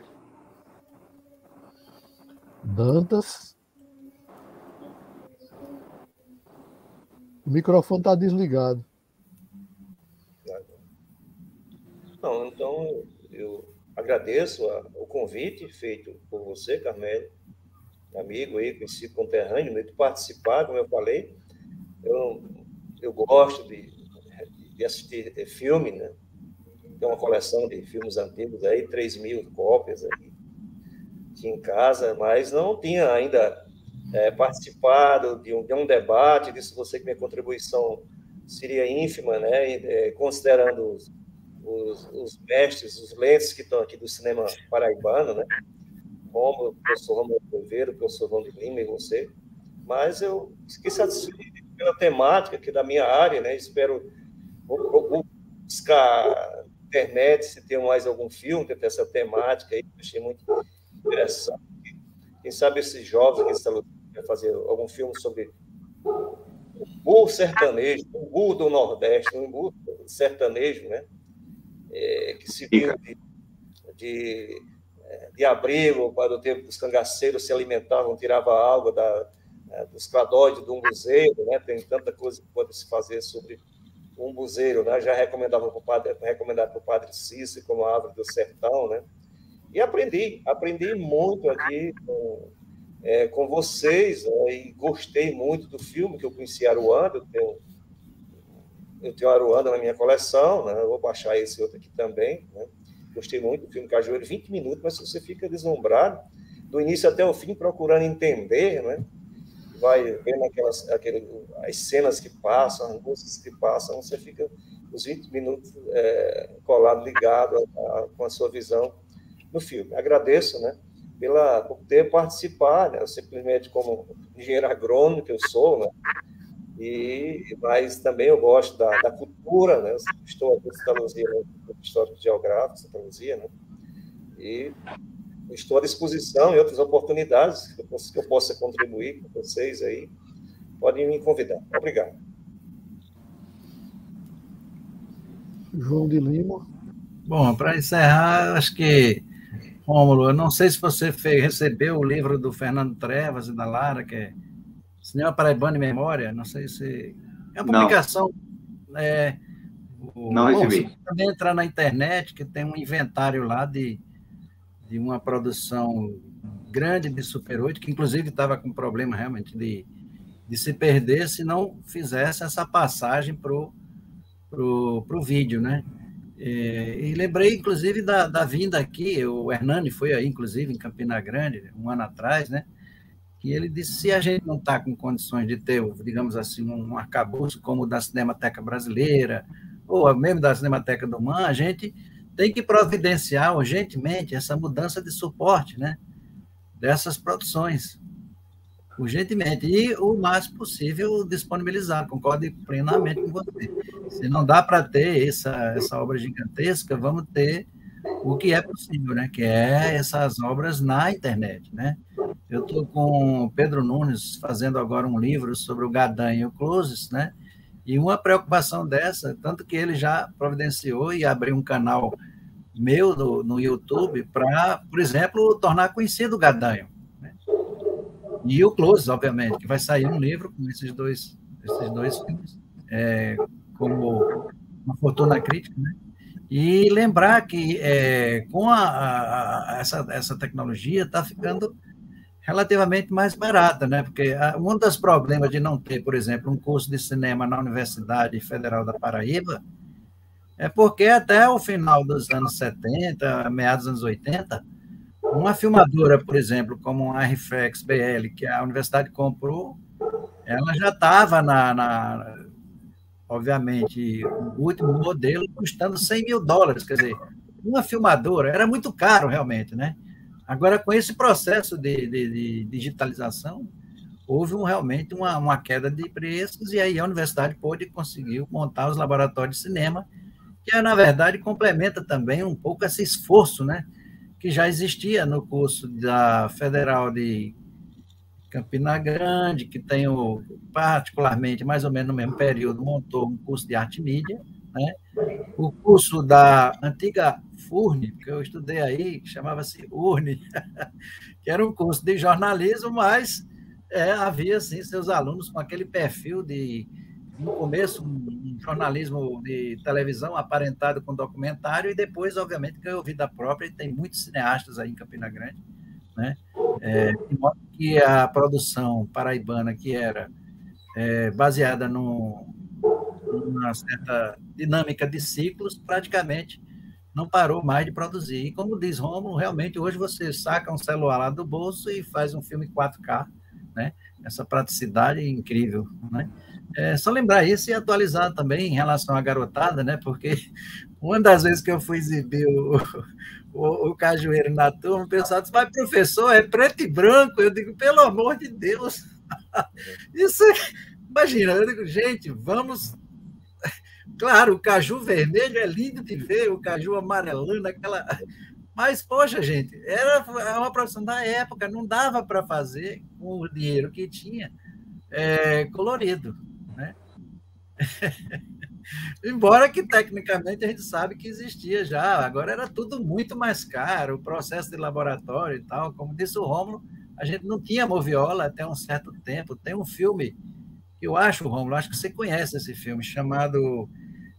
Dantas. O microfone está desligado. Não, então, eu agradeço o convite feito por você, Carmelo, amigo aí, conhecido conterrâneo, de participar, como eu falei. Eu gosto de assistir filme, né? Tem uma coleção de filmes antigos aí, 3.000 cópias aqui em casa, mas não tinha ainda participado de um debate. Disse você que minha contribuição seria ínfima, né? Considerando os mestres, os lentes que estão aqui do cinema paraibano, né? Como o professor Romualdo Oliveira, o professor João de Lima e você. Mas eu fiquei satisfeito pela temática que da minha área, né? Espero vou buscar internet se tem mais algum filme que tem essa temática aí, que eu achei muito interessante. Quem sabe esses jovens que estão fazer algum filme sobre umbu sertanejo, umbu do Nordeste, um umbu sertanejo, né? Que se viu de abrigo para o tempo que os cangaceiros se alimentavam, tiravam a água dos cladóides do umbuzeiro, né? Tem tanta coisa que pode se fazer sobre o umbuzeiro, né? Já recomendado para o padre Cícero como a árvore do sertão, né? E aprendi muito aqui com vocês, né? E gostei muito do filme, que eu conheci Aruanda, eu tenho Aruanda na minha coleção, né? Eu vou baixar esse outro aqui também, né? Gostei muito do filme Cajueiro, 20 minutos, mas você fica deslumbrado, do início até o fim, procurando entender, né? Vai vendo as cenas que passam, as músicas que passam, você fica os 20 minutos colado, ligado com a sua visão no filme. Agradeço, né? Por ter participado, né? Simplesmente como engenheiro agrônomo que eu sou, né? Mas também eu gosto da cultura, né? Eu estou aqui em Santa Luzia, né? Histórico Geográfico, Santa Luzia, né? E estou à disposição em outras oportunidades que eu possa contribuir com vocês aí. Podem me convidar. Obrigado. João de Lima. Bom, para encerrar, acho que, Rômulo, eu não sei se você recebeu o livro do Fernando Trevas e da Lara, que é Cinema Paraibano em Memória, não sei se... É uma publicação... Não recebi. Você também entrar na internet, que tem um inventário lá de uma produção grande de Super 8, que inclusive estava com problema realmente de se perder se não fizesse essa passagem para o vídeo, né? E lembrei, inclusive, da vinda aqui, o Hernani foi aí, inclusive, em Campina Grande, um ano atrás, né? Que ele disse, se a gente não está com condições de ter, digamos assim, um arcabouço como o da Cinemateca Brasileira, ou mesmo da Cinemateca do MAN, a gente tem que providenciar urgentemente essa mudança de suporte, né, dessas produções, urgentemente, e o mais possível disponibilizar, concordo plenamente com você. Se não dá para ter essa obra gigantesca, vamos ter o que é possível, né, que é essas obras na internet, né. Eu estou com o Pedro Nunes fazendo agora um livro sobre o Gadan e o Closes, né, e uma preocupação dessa, tanto que ele já providenciou e abriu um canal meu no YouTube para, por exemplo, tornar conhecido o Gadanho, né? E o Closes, obviamente, que vai sair um livro com esses dois filmes, como Uma Fortuna Crítica, né? E lembrar que com essa tecnologia está ficando relativamente mais barata, né? Porque um dos problemas de não ter, por exemplo, um curso de cinema na Universidade Federal da Paraíba é porque até o final dos anos 70, meados dos anos 80, uma filmadora, por exemplo, como a Reflex BL, que a universidade comprou, ela já estava obviamente, o último modelo custando $100 mil, quer dizer, uma filmadora, era muito caro realmente, né? Agora, com esse processo de digitalização, houve realmente uma queda de preços, e aí a universidade conseguiu montar os laboratórios de cinema, que, na verdade, complementa também um pouco esse esforço, né, que já existia no curso da Federal de Campina Grande, que tem, particularmente, mais ou menos no mesmo período, montou um curso de arte e mídia, né? O curso da antiga FURNE, que eu estudei aí, que chamava-se URNE, que era um curso de jornalismo, mas havia, sim, seus alunos com aquele perfil no começo, um jornalismo de televisão aparentado com documentário, e depois, obviamente, ganhou vida própria, e tem muitos cineastas aí em Campina Grande, né? De modo que a produção paraibana, que era baseada numa certa dinâmica de ciclos, praticamente não parou mais de produzir. E, como diz Rômulo, realmente hoje você saca um celular lá do bolso e faz um filme 4K, né? Essa praticidade é incrível, né? Só lembrar isso e atualizar também em relação à garotada, né? Porque uma das vezes que eu fui exibir o Cajueiro na turma, o pessoal disse, mas professor, é preto e branco. Eu digo, pelo amor de Deus. Isso, imagina, eu digo, gente, vamos... Claro, o caju vermelho é lindo de ver, o caju amarelando, aquela... Mas, poxa, gente, era uma produção da época, não dava para fazer com o dinheiro que tinha colorido, né? Embora que, tecnicamente, a gente sabe que existia já. Agora era tudo muito mais caro, o processo de laboratório e tal. Como disse o Rômulo, a gente não tinha moviola até um certo tempo. Tem um filme que eu acho, Rômulo, acho que você conhece esse filme, chamado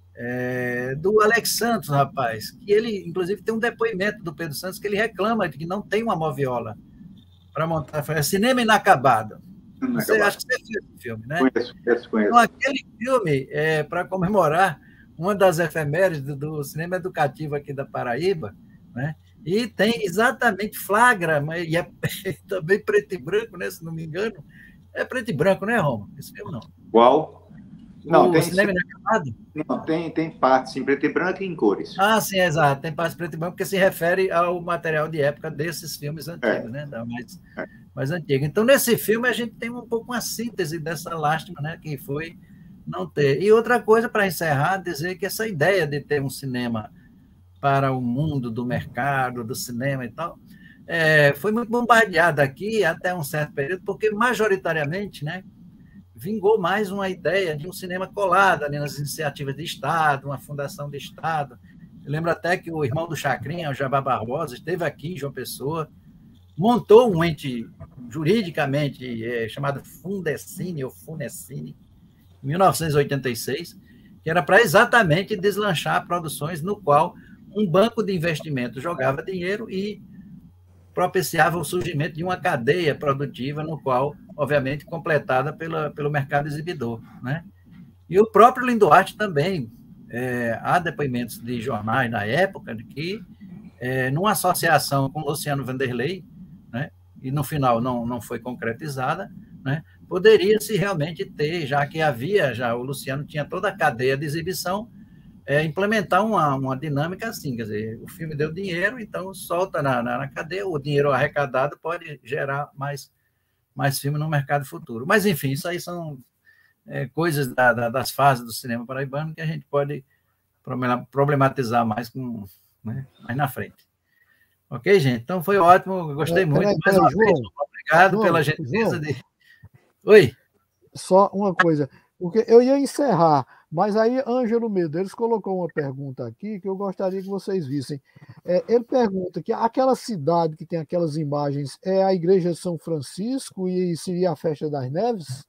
do Alex Santos, rapaz, que ele, inclusive, tem um depoimento do Pedro Santos que ele reclama de que não tem uma moviola para montar. É Cinema Inacabado. Você acha que você viu esse filme, né? Conheço. Então, aquele filme, para comemorar uma das efemérides do cinema educativo aqui da Paraíba, né? E tem exatamente flagra, e é também preto e branco, né? Se não me engano. É preto e branco, né, Roma? Esse filme não. Qual? Não, o Cinema Inacabado? Não, tem partes em preto e branco e em cores. Ah, sim, exato. Tem partes preto e branco, porque se refere ao material de época desses filmes antigos, né? Mais antiga. Então, nesse filme, a gente tem um pouco uma síntese dessa lástima, né, que foi não ter. E outra coisa, para encerrar, dizer que essa ideia de ter um cinema para o mundo do mercado, do cinema e tal, foi muito bombardeada aqui até um certo período, porque, majoritariamente, né, vingou mais uma ideia de um cinema colado ali nas iniciativas de Estado, uma fundação de Estado. Eu lembro até que o irmão do Chacrinha, o Jabá Barbosa, esteve aqui em João Pessoa, montou um ente juridicamente chamado Fundecine, ou Funecine, em 1986, que era para exatamente deslanchar produções no qual um banco de investimento jogava dinheiro e propiciava o surgimento de uma cadeia produtiva, no qual, obviamente, completada pelo mercado exibidor, né? E o próprio Linduarte também, há depoimentos de jornais na época de que, numa associação com Luciano Vanderlei, né, e no final não foi concretizada, né, poderia-se realmente ter, já que o Luciano tinha toda a cadeia de exibição, implementar uma dinâmica assim, quer dizer, o filme deu dinheiro, então solta na cadeia, o dinheiro arrecadado pode gerar mais filme no mercado futuro. Mas, enfim, isso aí são coisas das fases do cinema paraibano que a gente pode problematizar mais, né, mais na frente. Ok, gente? Então foi ótimo, gostei muito. Mais uma vez, obrigado pela gentileza de... Oi? Só uma coisa, porque eu ia encerrar, mas aí Ângelo Medeiros colocou uma pergunta aqui que eu gostaria que vocês vissem. Ele pergunta que aquela cidade que tem aquelas imagens é a Igreja de São Francisco e seria a Festa das Neves?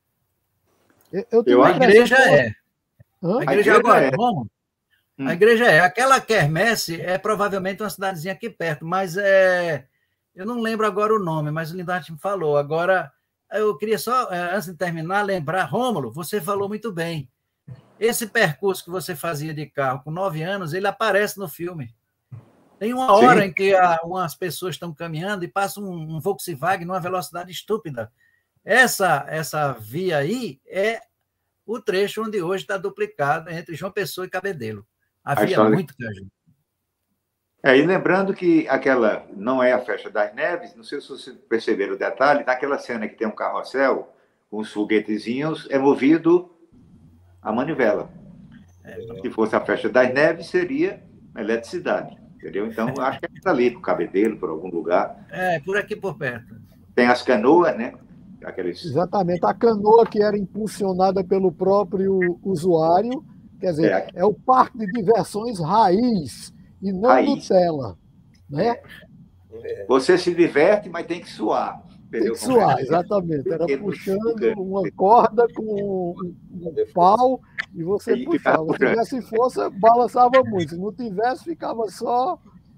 A igreja é. A igreja agora, vamos? A igreja aquela quermesse provavelmente uma cidadezinha aqui perto, mas eu não lembro agora o nome, mas o Linduarte me falou. Agora, eu queria só, antes de terminar, lembrar, Rômulo, você falou muito bem. Esse percurso que você fazia de carro com 9 anos, ele aparece no filme. Tem uma hora em que umas pessoas estão caminhando e passa um Volkswagen numa velocidade estúpida. Essa via aí é o trecho onde hoje está duplicado entre João Pessoa e Cabedelo. Havia muito que ajuda. E lembrando que aquela não é a Festa das Neves, não sei se vocês perceberam o detalhe, naquela cena que tem um carrossel com os foguetezinhos, é movido a manivela. Se fosse a Festa das Neves, seria a eletricidade, entendeu? Então, acho que é ali, por Cabedelo, por algum lugar. Por aqui por perto. Tem as canoas, né? Exatamente, a canoa que era impulsionada pelo próprio usuário, quer dizer, é o parque de diversões raiz, e não Nutella, né? Você se diverte, mas tem que suar. Tem que suar, exatamente. Era puxando uma corda com um pau e você puxava. Se tivesse força, balançava muito. Se não tivesse, ficava só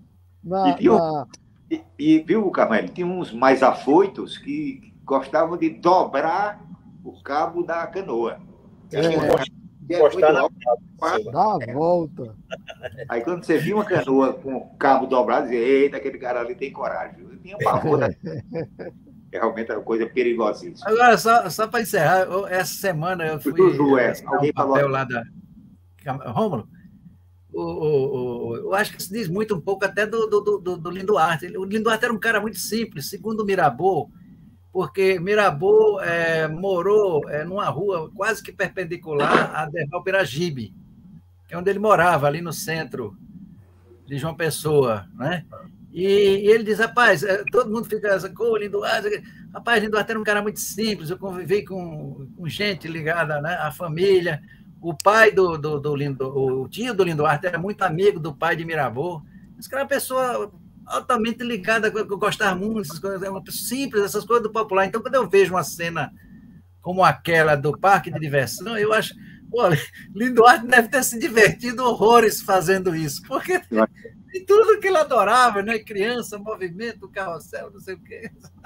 E viu, Carmelo, tinha uns mais afoitos que gostavam de dobrar o cabo da canoa. Encostar na dá a volta. Aí quando você viu uma canoa com o cabo dobrado, dizia, eita, aquele cara ali tem coragem. Eu tinha pavor realmente era uma coisa perigosíssima. Agora, só para encerrar, essa semana eu fui alguém falou lá da Rômulo. Eu acho que se diz muito um pouco até do Linduarte. O Linduarte era um cara muito simples, segundo o Mirabeau, porque Mirabeau morou numa rua quase que perpendicular a Deval Piragibe, que é onde ele morava, ali no centro de João Pessoa, né? E ele diz, rapaz, todo mundo fica essa coisa, Linduarte. Rapaz, Linduarte era um cara muito simples, eu convivi com gente ligada, né, à família. O pai o tio do Linduarte era muito amigo do pai de Mirabô. Esse cara era uma pessoa altamente ligada, que eu gostava muito dessas coisas, é uma pessoa simples, essas coisas do popular. Então, quando eu vejo uma cena como aquela do parque de diversão, eu acho, pô, Linduarte deve ter se divertido horrores fazendo isso, porque de tudo que ele adorava, né? Criança, movimento, carrossel, não sei o quê.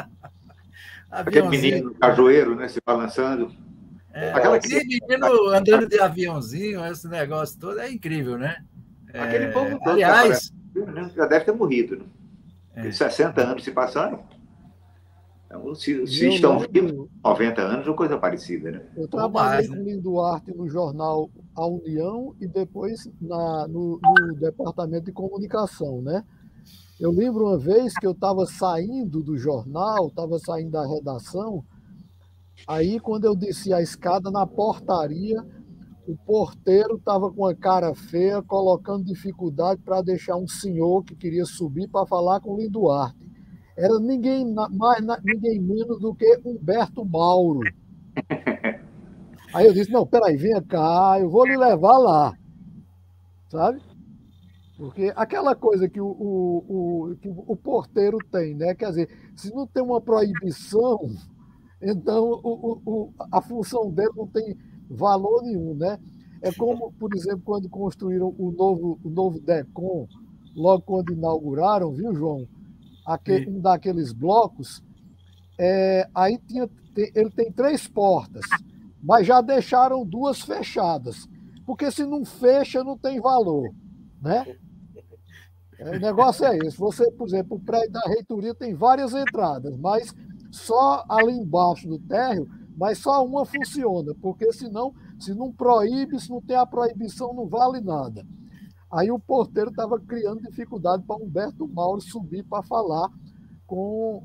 Aquele menino no cajueiro, né? Se balançando. Aquele menino andando de aviãozinho, esse negócio todo, é incrível, né? Aquele povo todo, aliás, já deve ter morrido, né? 60 anos se passaram. Então, se estão vivos 90 anos, ou coisa parecida, né? Eu trabalhei com o Linduarte no jornal A União e depois no departamento de comunicação, né? Eu lembro uma vez que eu estava saindo do jornal, estava saindo da redação, aí quando eu desci a escada na portaria, o porteiro estava com a cara feia, colocando dificuldade para deixar um senhor que queria subir para falar com o Linduarte. Era ninguém menos do que Humberto Mauro. Aí eu disse, não, peraí, venha cá, eu vou lhe levar lá. Sabe? Porque aquela coisa que o porteiro tem, né? Quer dizer, se não tem uma proibição, então a função dele não tem valor nenhum, né? É como, por exemplo, quando construíram o novo DECOM, logo quando inauguraram, viu, João? Um daqueles blocos, aí ele tem 3 portas, mas já deixaram 2 fechadas, porque se não fecha, não tem valor, né? O negócio é esse. Você, por exemplo, o prédio da reitoria tem várias entradas, mas só ali embaixo do térreo, mas só uma funciona, porque senão, se não proíbe, se não tem a proibição, não vale nada. Aí o porteiro estava criando dificuldade para Humberto Mauro subir para falar com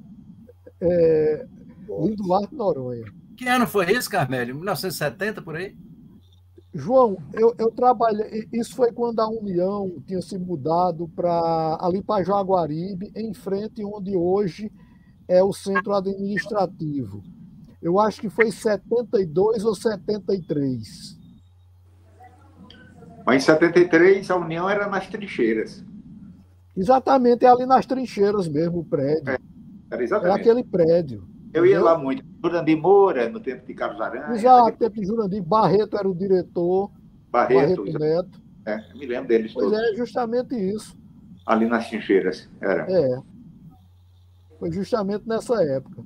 Linduarte Noronha. Que ano foi isso, Carmélio? 1970, por aí? João, eu trabalhei. Isso foi quando a União tinha se mudado ali para Jaguaribe, em frente onde hoje é o centro administrativo. Eu acho que foi 72 ou 73. Mas em 73 a União era nas trincheiras. Exatamente, é ali nas trincheiras mesmo o prédio. Era exatamente. É aquele prédio. Eu ia lá muito. Jurandir Moura, no tempo de Carlos Aranha. Exato, no tempo de Jurandir. Barreto era o diretor. Barreto Neto. Eu me lembro deles todos. Pois é, justamente isso. Ali nas trincheiras, era. Foi justamente nessa época.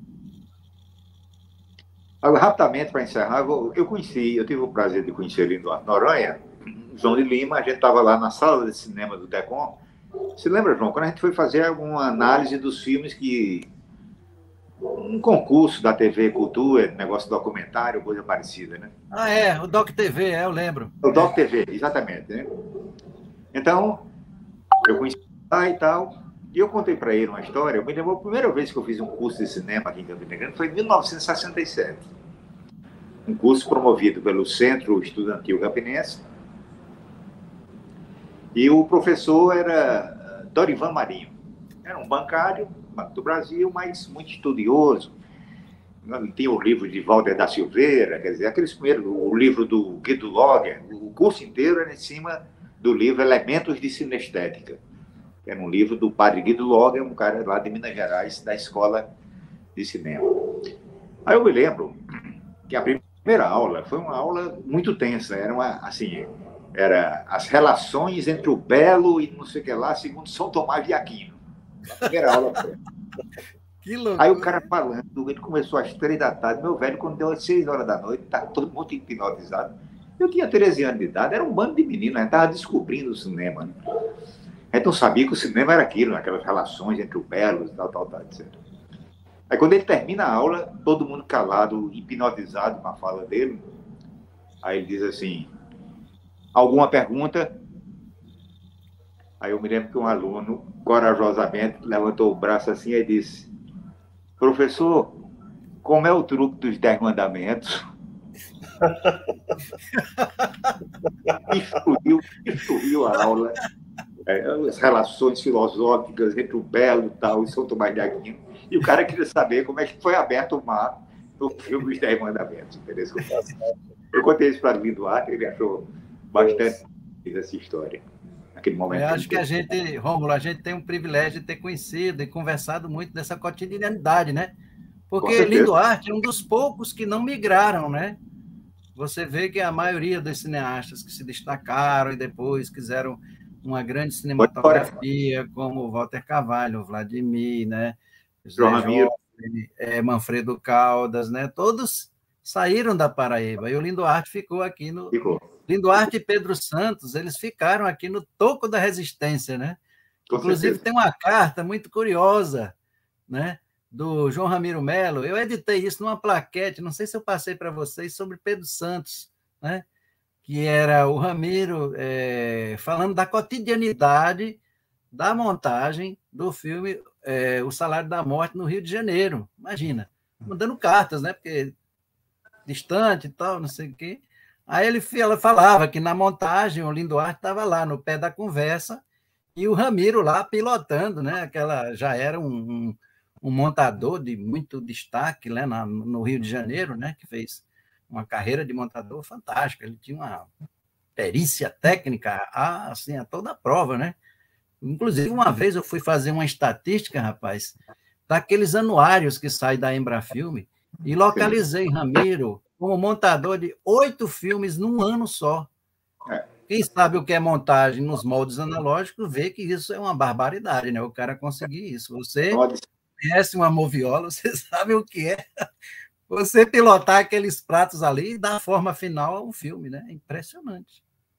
Agora, rapidamente, para encerrar, eu tive o prazer de conhecer Linduarte Noronha, João de Lima, a gente estava lá na sala de cinema do DECOM. Você lembra, João, quando a gente foi fazer alguma análise dos filmes um concurso da TV Cultura, negócio documentário, coisa parecida, né? O Doc TV, eu lembro. O Doc TV, exatamente, né? Então, eu conheci lá e tal, e eu contei para ele uma história. Eu me lembro, a primeira vez que eu fiz um curso de cinema aqui em Campina Grande foi em 1967. Um curso promovido pelo Centro Estudantil Campinense. E o professor era Dorivan Marinho. Era um bancário, Banco do Brasil, mas muito estudioso. Ele tinha o livro de Walter da Silveira, quer dizer, o livro do Guido Logger. O curso inteiro era em cima do livro Elementos de Sinestética. Era um livro do padre Guido Logger, um cara lá de Minas Gerais, da Escola de Cinema. Aí eu me lembro que a primeira aula foi uma aula muito tensa. Era as relações entre o belo e não sei o que lá, segundo São Tomás de Aquino. A primeira aula foi. Que loucura. Aí o cara falando, ele começou às 3 da tarde, meu velho, quando deu às 6 horas da noite, estava todo mundo hipnotizado. Eu tinha 13 anos de idade, era um bando de meninos, a gente estava descobrindo o cinema, né? A gente não sabia que o cinema era aquilo, aquelas relações entre o belo e tal, etc. Aí quando ele termina a aula, todo mundo calado, hipnotizado com a fala dele, aí ele diz assim, alguma pergunta? Aí eu me lembro que um aluno, corajosamente, levantou o braço assim e disse, professor, como é o truque dos 10 mandamentos? Destruiu a aula. As relações filosóficas entre o belo e tal, e São Tomás de Aquino. E o cara queria saber como é que foi aberto o mar no filme Os 10 Mandamentos, entendeu? Eu contei isso para o Duarte, ele achou bastante essa história. Naquele momento. Eu acho que a gente, Rômulo, a gente tem um privilégio de ter conhecido e conversado muito dessa cotidianidade, né? Porque Linduarte é um dos poucos que não migraram, né? Você vê que a maioria dos cineastas que se destacaram e depois quiseram uma grande cinematografia, como Walter Carvalho, Vladimir, né? João Ramiro, Manfredo Caldas, né? Todos saíram da Paraíba e o Linduarte ficou aqui no... Linduarte e Pedro Santos, eles ficaram aqui no toco da resistência, né? Inclusive, tem uma carta muito curiosa, né? Do João Ramiro Melo. Eu editei isso numa plaquete, não sei se eu passei para vocês, sobre Pedro Santos, né? Que era o Ramiro falando da cotidianidade da montagem do filme O Salário da Morte no Rio de Janeiro. Imagina, mandando cartas, né? Porque distante e tal, não sei o quê. Aí ela falava que na montagem o Linduarte estava lá no pé da conversa e o Ramiro lá pilotando, né? Aquela já era um montador de muito destaque, né? No Rio de Janeiro, né? Que fez uma carreira de montador fantástica. Ele tinha uma perícia técnica assim, a toda a prova, né? Inclusive, uma vez eu fui fazer uma estatística, rapaz, daqueles anuários que saem da Embrafilme e localizei Ramiro como montador de 8 filmes num ano só. Quem sabe o que é montagem nos moldes analógicos vê que isso é uma barbaridade, né? O cara conseguir isso. Você conhece uma moviola, você sabe o que é você pilotar aqueles pratos ali e dar forma final a um filme, né? É impressionante.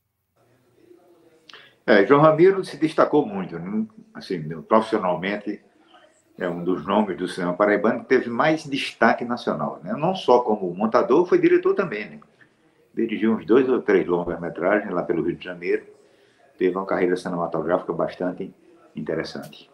João Ramiro se destacou muito, né? Assim, profissionalmente, é um dos nomes do cinema paraibano que teve mais destaque nacional, né? Não só como montador, foi diretor também, né? Dirigiu uns 2 ou 3 longas-metragens lá pelo Rio de Janeiro. Teve uma carreira cinematográfica bastante interessante.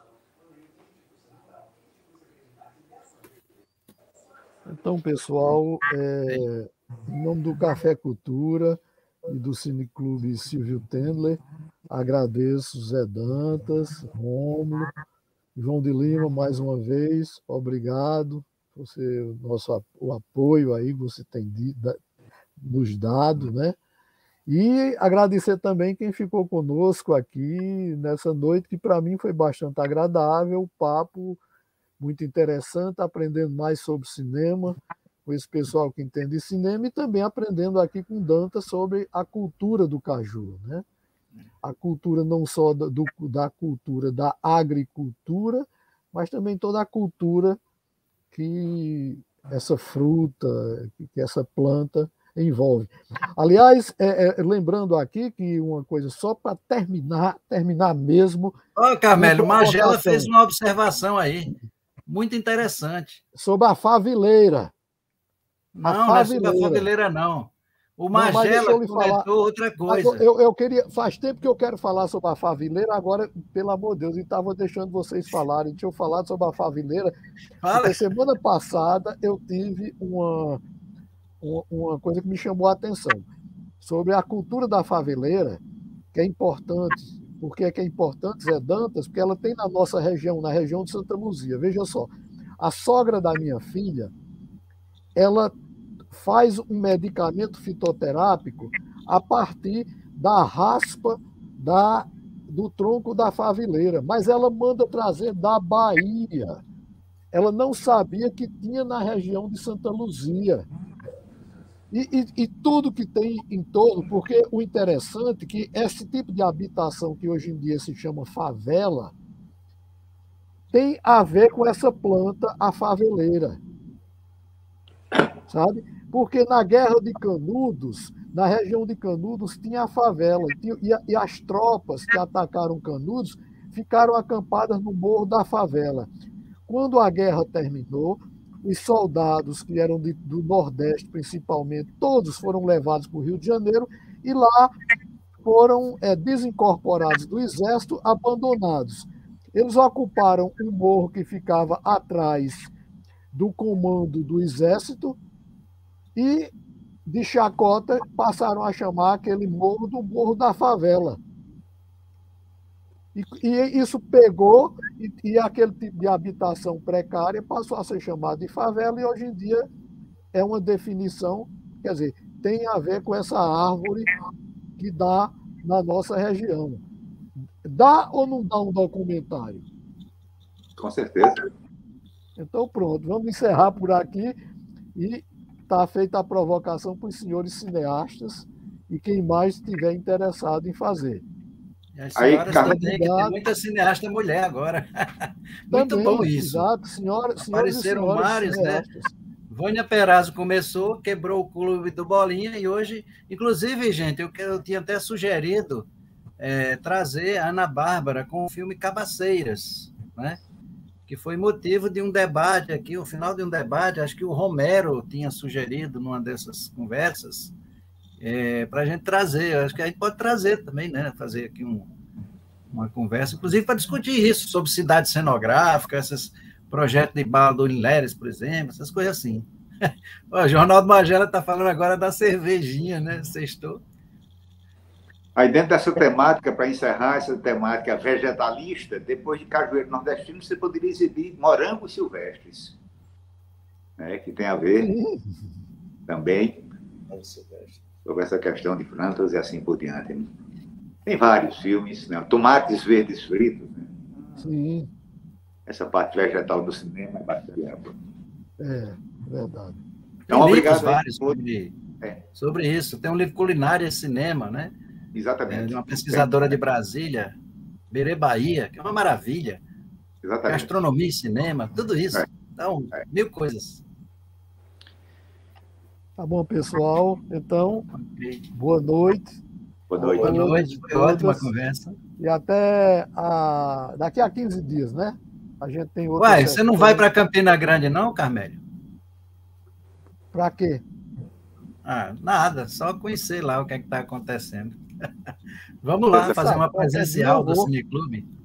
Então, pessoal, em nome do Café Cultura e do Cineclube Silvio Tendler, agradeço Zé Dantas, Rômulo, João de Lima, mais uma vez, obrigado por o apoio aí que você tem nos dado, né? E agradecer também quem ficou conosco aqui nessa noite, que para mim foi bastante agradável, o papo muito interessante, aprendendo mais sobre cinema, com esse pessoal que entende cinema, e também aprendendo aqui com Dantas sobre a cultura do caju, né? A cultura não só da cultura da agricultura, mas também toda a cultura que essa fruta, que essa planta envolve. Aliás, lembrando aqui que uma coisa só para terminar mesmo... Carmelo, o Magela fez uma observação aí, muito interessante. Sobre a favileira. Não é sobre a favileira, não. O Magela comentou outra coisa. Eu queria, faz tempo que eu quero falar sobre a favileira, agora, pelo amor de Deus, eu estava deixando vocês falarem. Tinha eu falado sobre a favileira. Porque semana passada eu tive uma coisa que me chamou a atenção sobre a cultura da faveleira, que é importante. Por que é importante, Zé Dantas? Porque ela tem na nossa região, na região de Santa Luzia. Veja só, a sogra da minha filha, ela faz um medicamento fitoterápico a partir da raspa do tronco da favileira, mas ela manda trazer da Bahia. Ela não sabia que tinha na região de Santa Luzia. E tudo que tem em torno, porque o interessante é que esse tipo de habitação que hoje em dia se chama favela tem a ver com essa planta, a faveleira. Sabe? Porque na Guerra de Canudos, na região de Canudos, tinha a favela. E as tropas que atacaram Canudos ficaram acampadas no morro da favela. Quando a guerra terminou, os soldados que eram do Nordeste, principalmente, todos foram levados para o Rio de Janeiro e lá foram desincorporados do Exército, abandonados. Eles ocuparam um morro que ficava atrás do comando do Exército e, de chacota, passaram a chamar aquele morro do Morro da Favela. E isso pegou, e aquele tipo de habitação precária passou a ser chamado de favela, e hoje em dia é uma definição, quer dizer, tem a ver com essa árvore que dá na nossa região. Dá ou não dá um documentário? Com certeza. Então, pronto, vamos encerrar por aqui e está feita a provocação para os senhores cineastas e quem mais estiver interessado em fazer. E as senhoras também, que tem muita cineasta mulher agora. Muito também, bom isso. Exato, senhoras Apareceram e vários, né? Vânia Perazzo começou, quebrou o clube do Bolinha e hoje, inclusive, gente, eu tinha até sugerido trazer a Ana Bárbara com o filme Cabaceiras, né? Que foi motivo de um debate aqui, o final de um debate, acho que o Romero tinha sugerido numa dessas conversas, para a gente trazer, acho que a gente pode trazer também, né? Fazer aqui uma conversa, inclusive para discutir isso, sobre cidade cenográfica, esses projetos de bala do Leres, por exemplo, essas coisas assim. O Jornal do Magela está falando agora da cervejinha, né? Sextou. Aí dentro dessa temática, para encerrar essa temática vegetalista, depois de Cajueiro Nordestino, você poderia exibir morangos silvestres, né, que tem a ver também sobre essa questão de plantas e assim por diante. Né? Tem vários filmes, né? Tomates verdes fritos. Né? Sim. Essa parte vegetal do cinema é bastante ampla. É, verdade. Então, obrigado vários sobre isso. Tem um livro Culinária e Cinema, né? Exatamente. De uma pesquisadora de Brasília, Berê Bahia, que é uma maravilha. Exatamente. Gastronomia e cinema, tudo isso. Então, 1000 coisas. Tá bom, pessoal. Então, boa noite. Boa noite. Boa noite. Foi ótima conversa. E até daqui a 15 dias, né? A gente tem outra. Ué, você não vai para Campina Grande, não, Carmélio? Para quê? Nada, só conhecer lá o que é que está acontecendo. Vamos lá fazer uma presencial do Cineclube.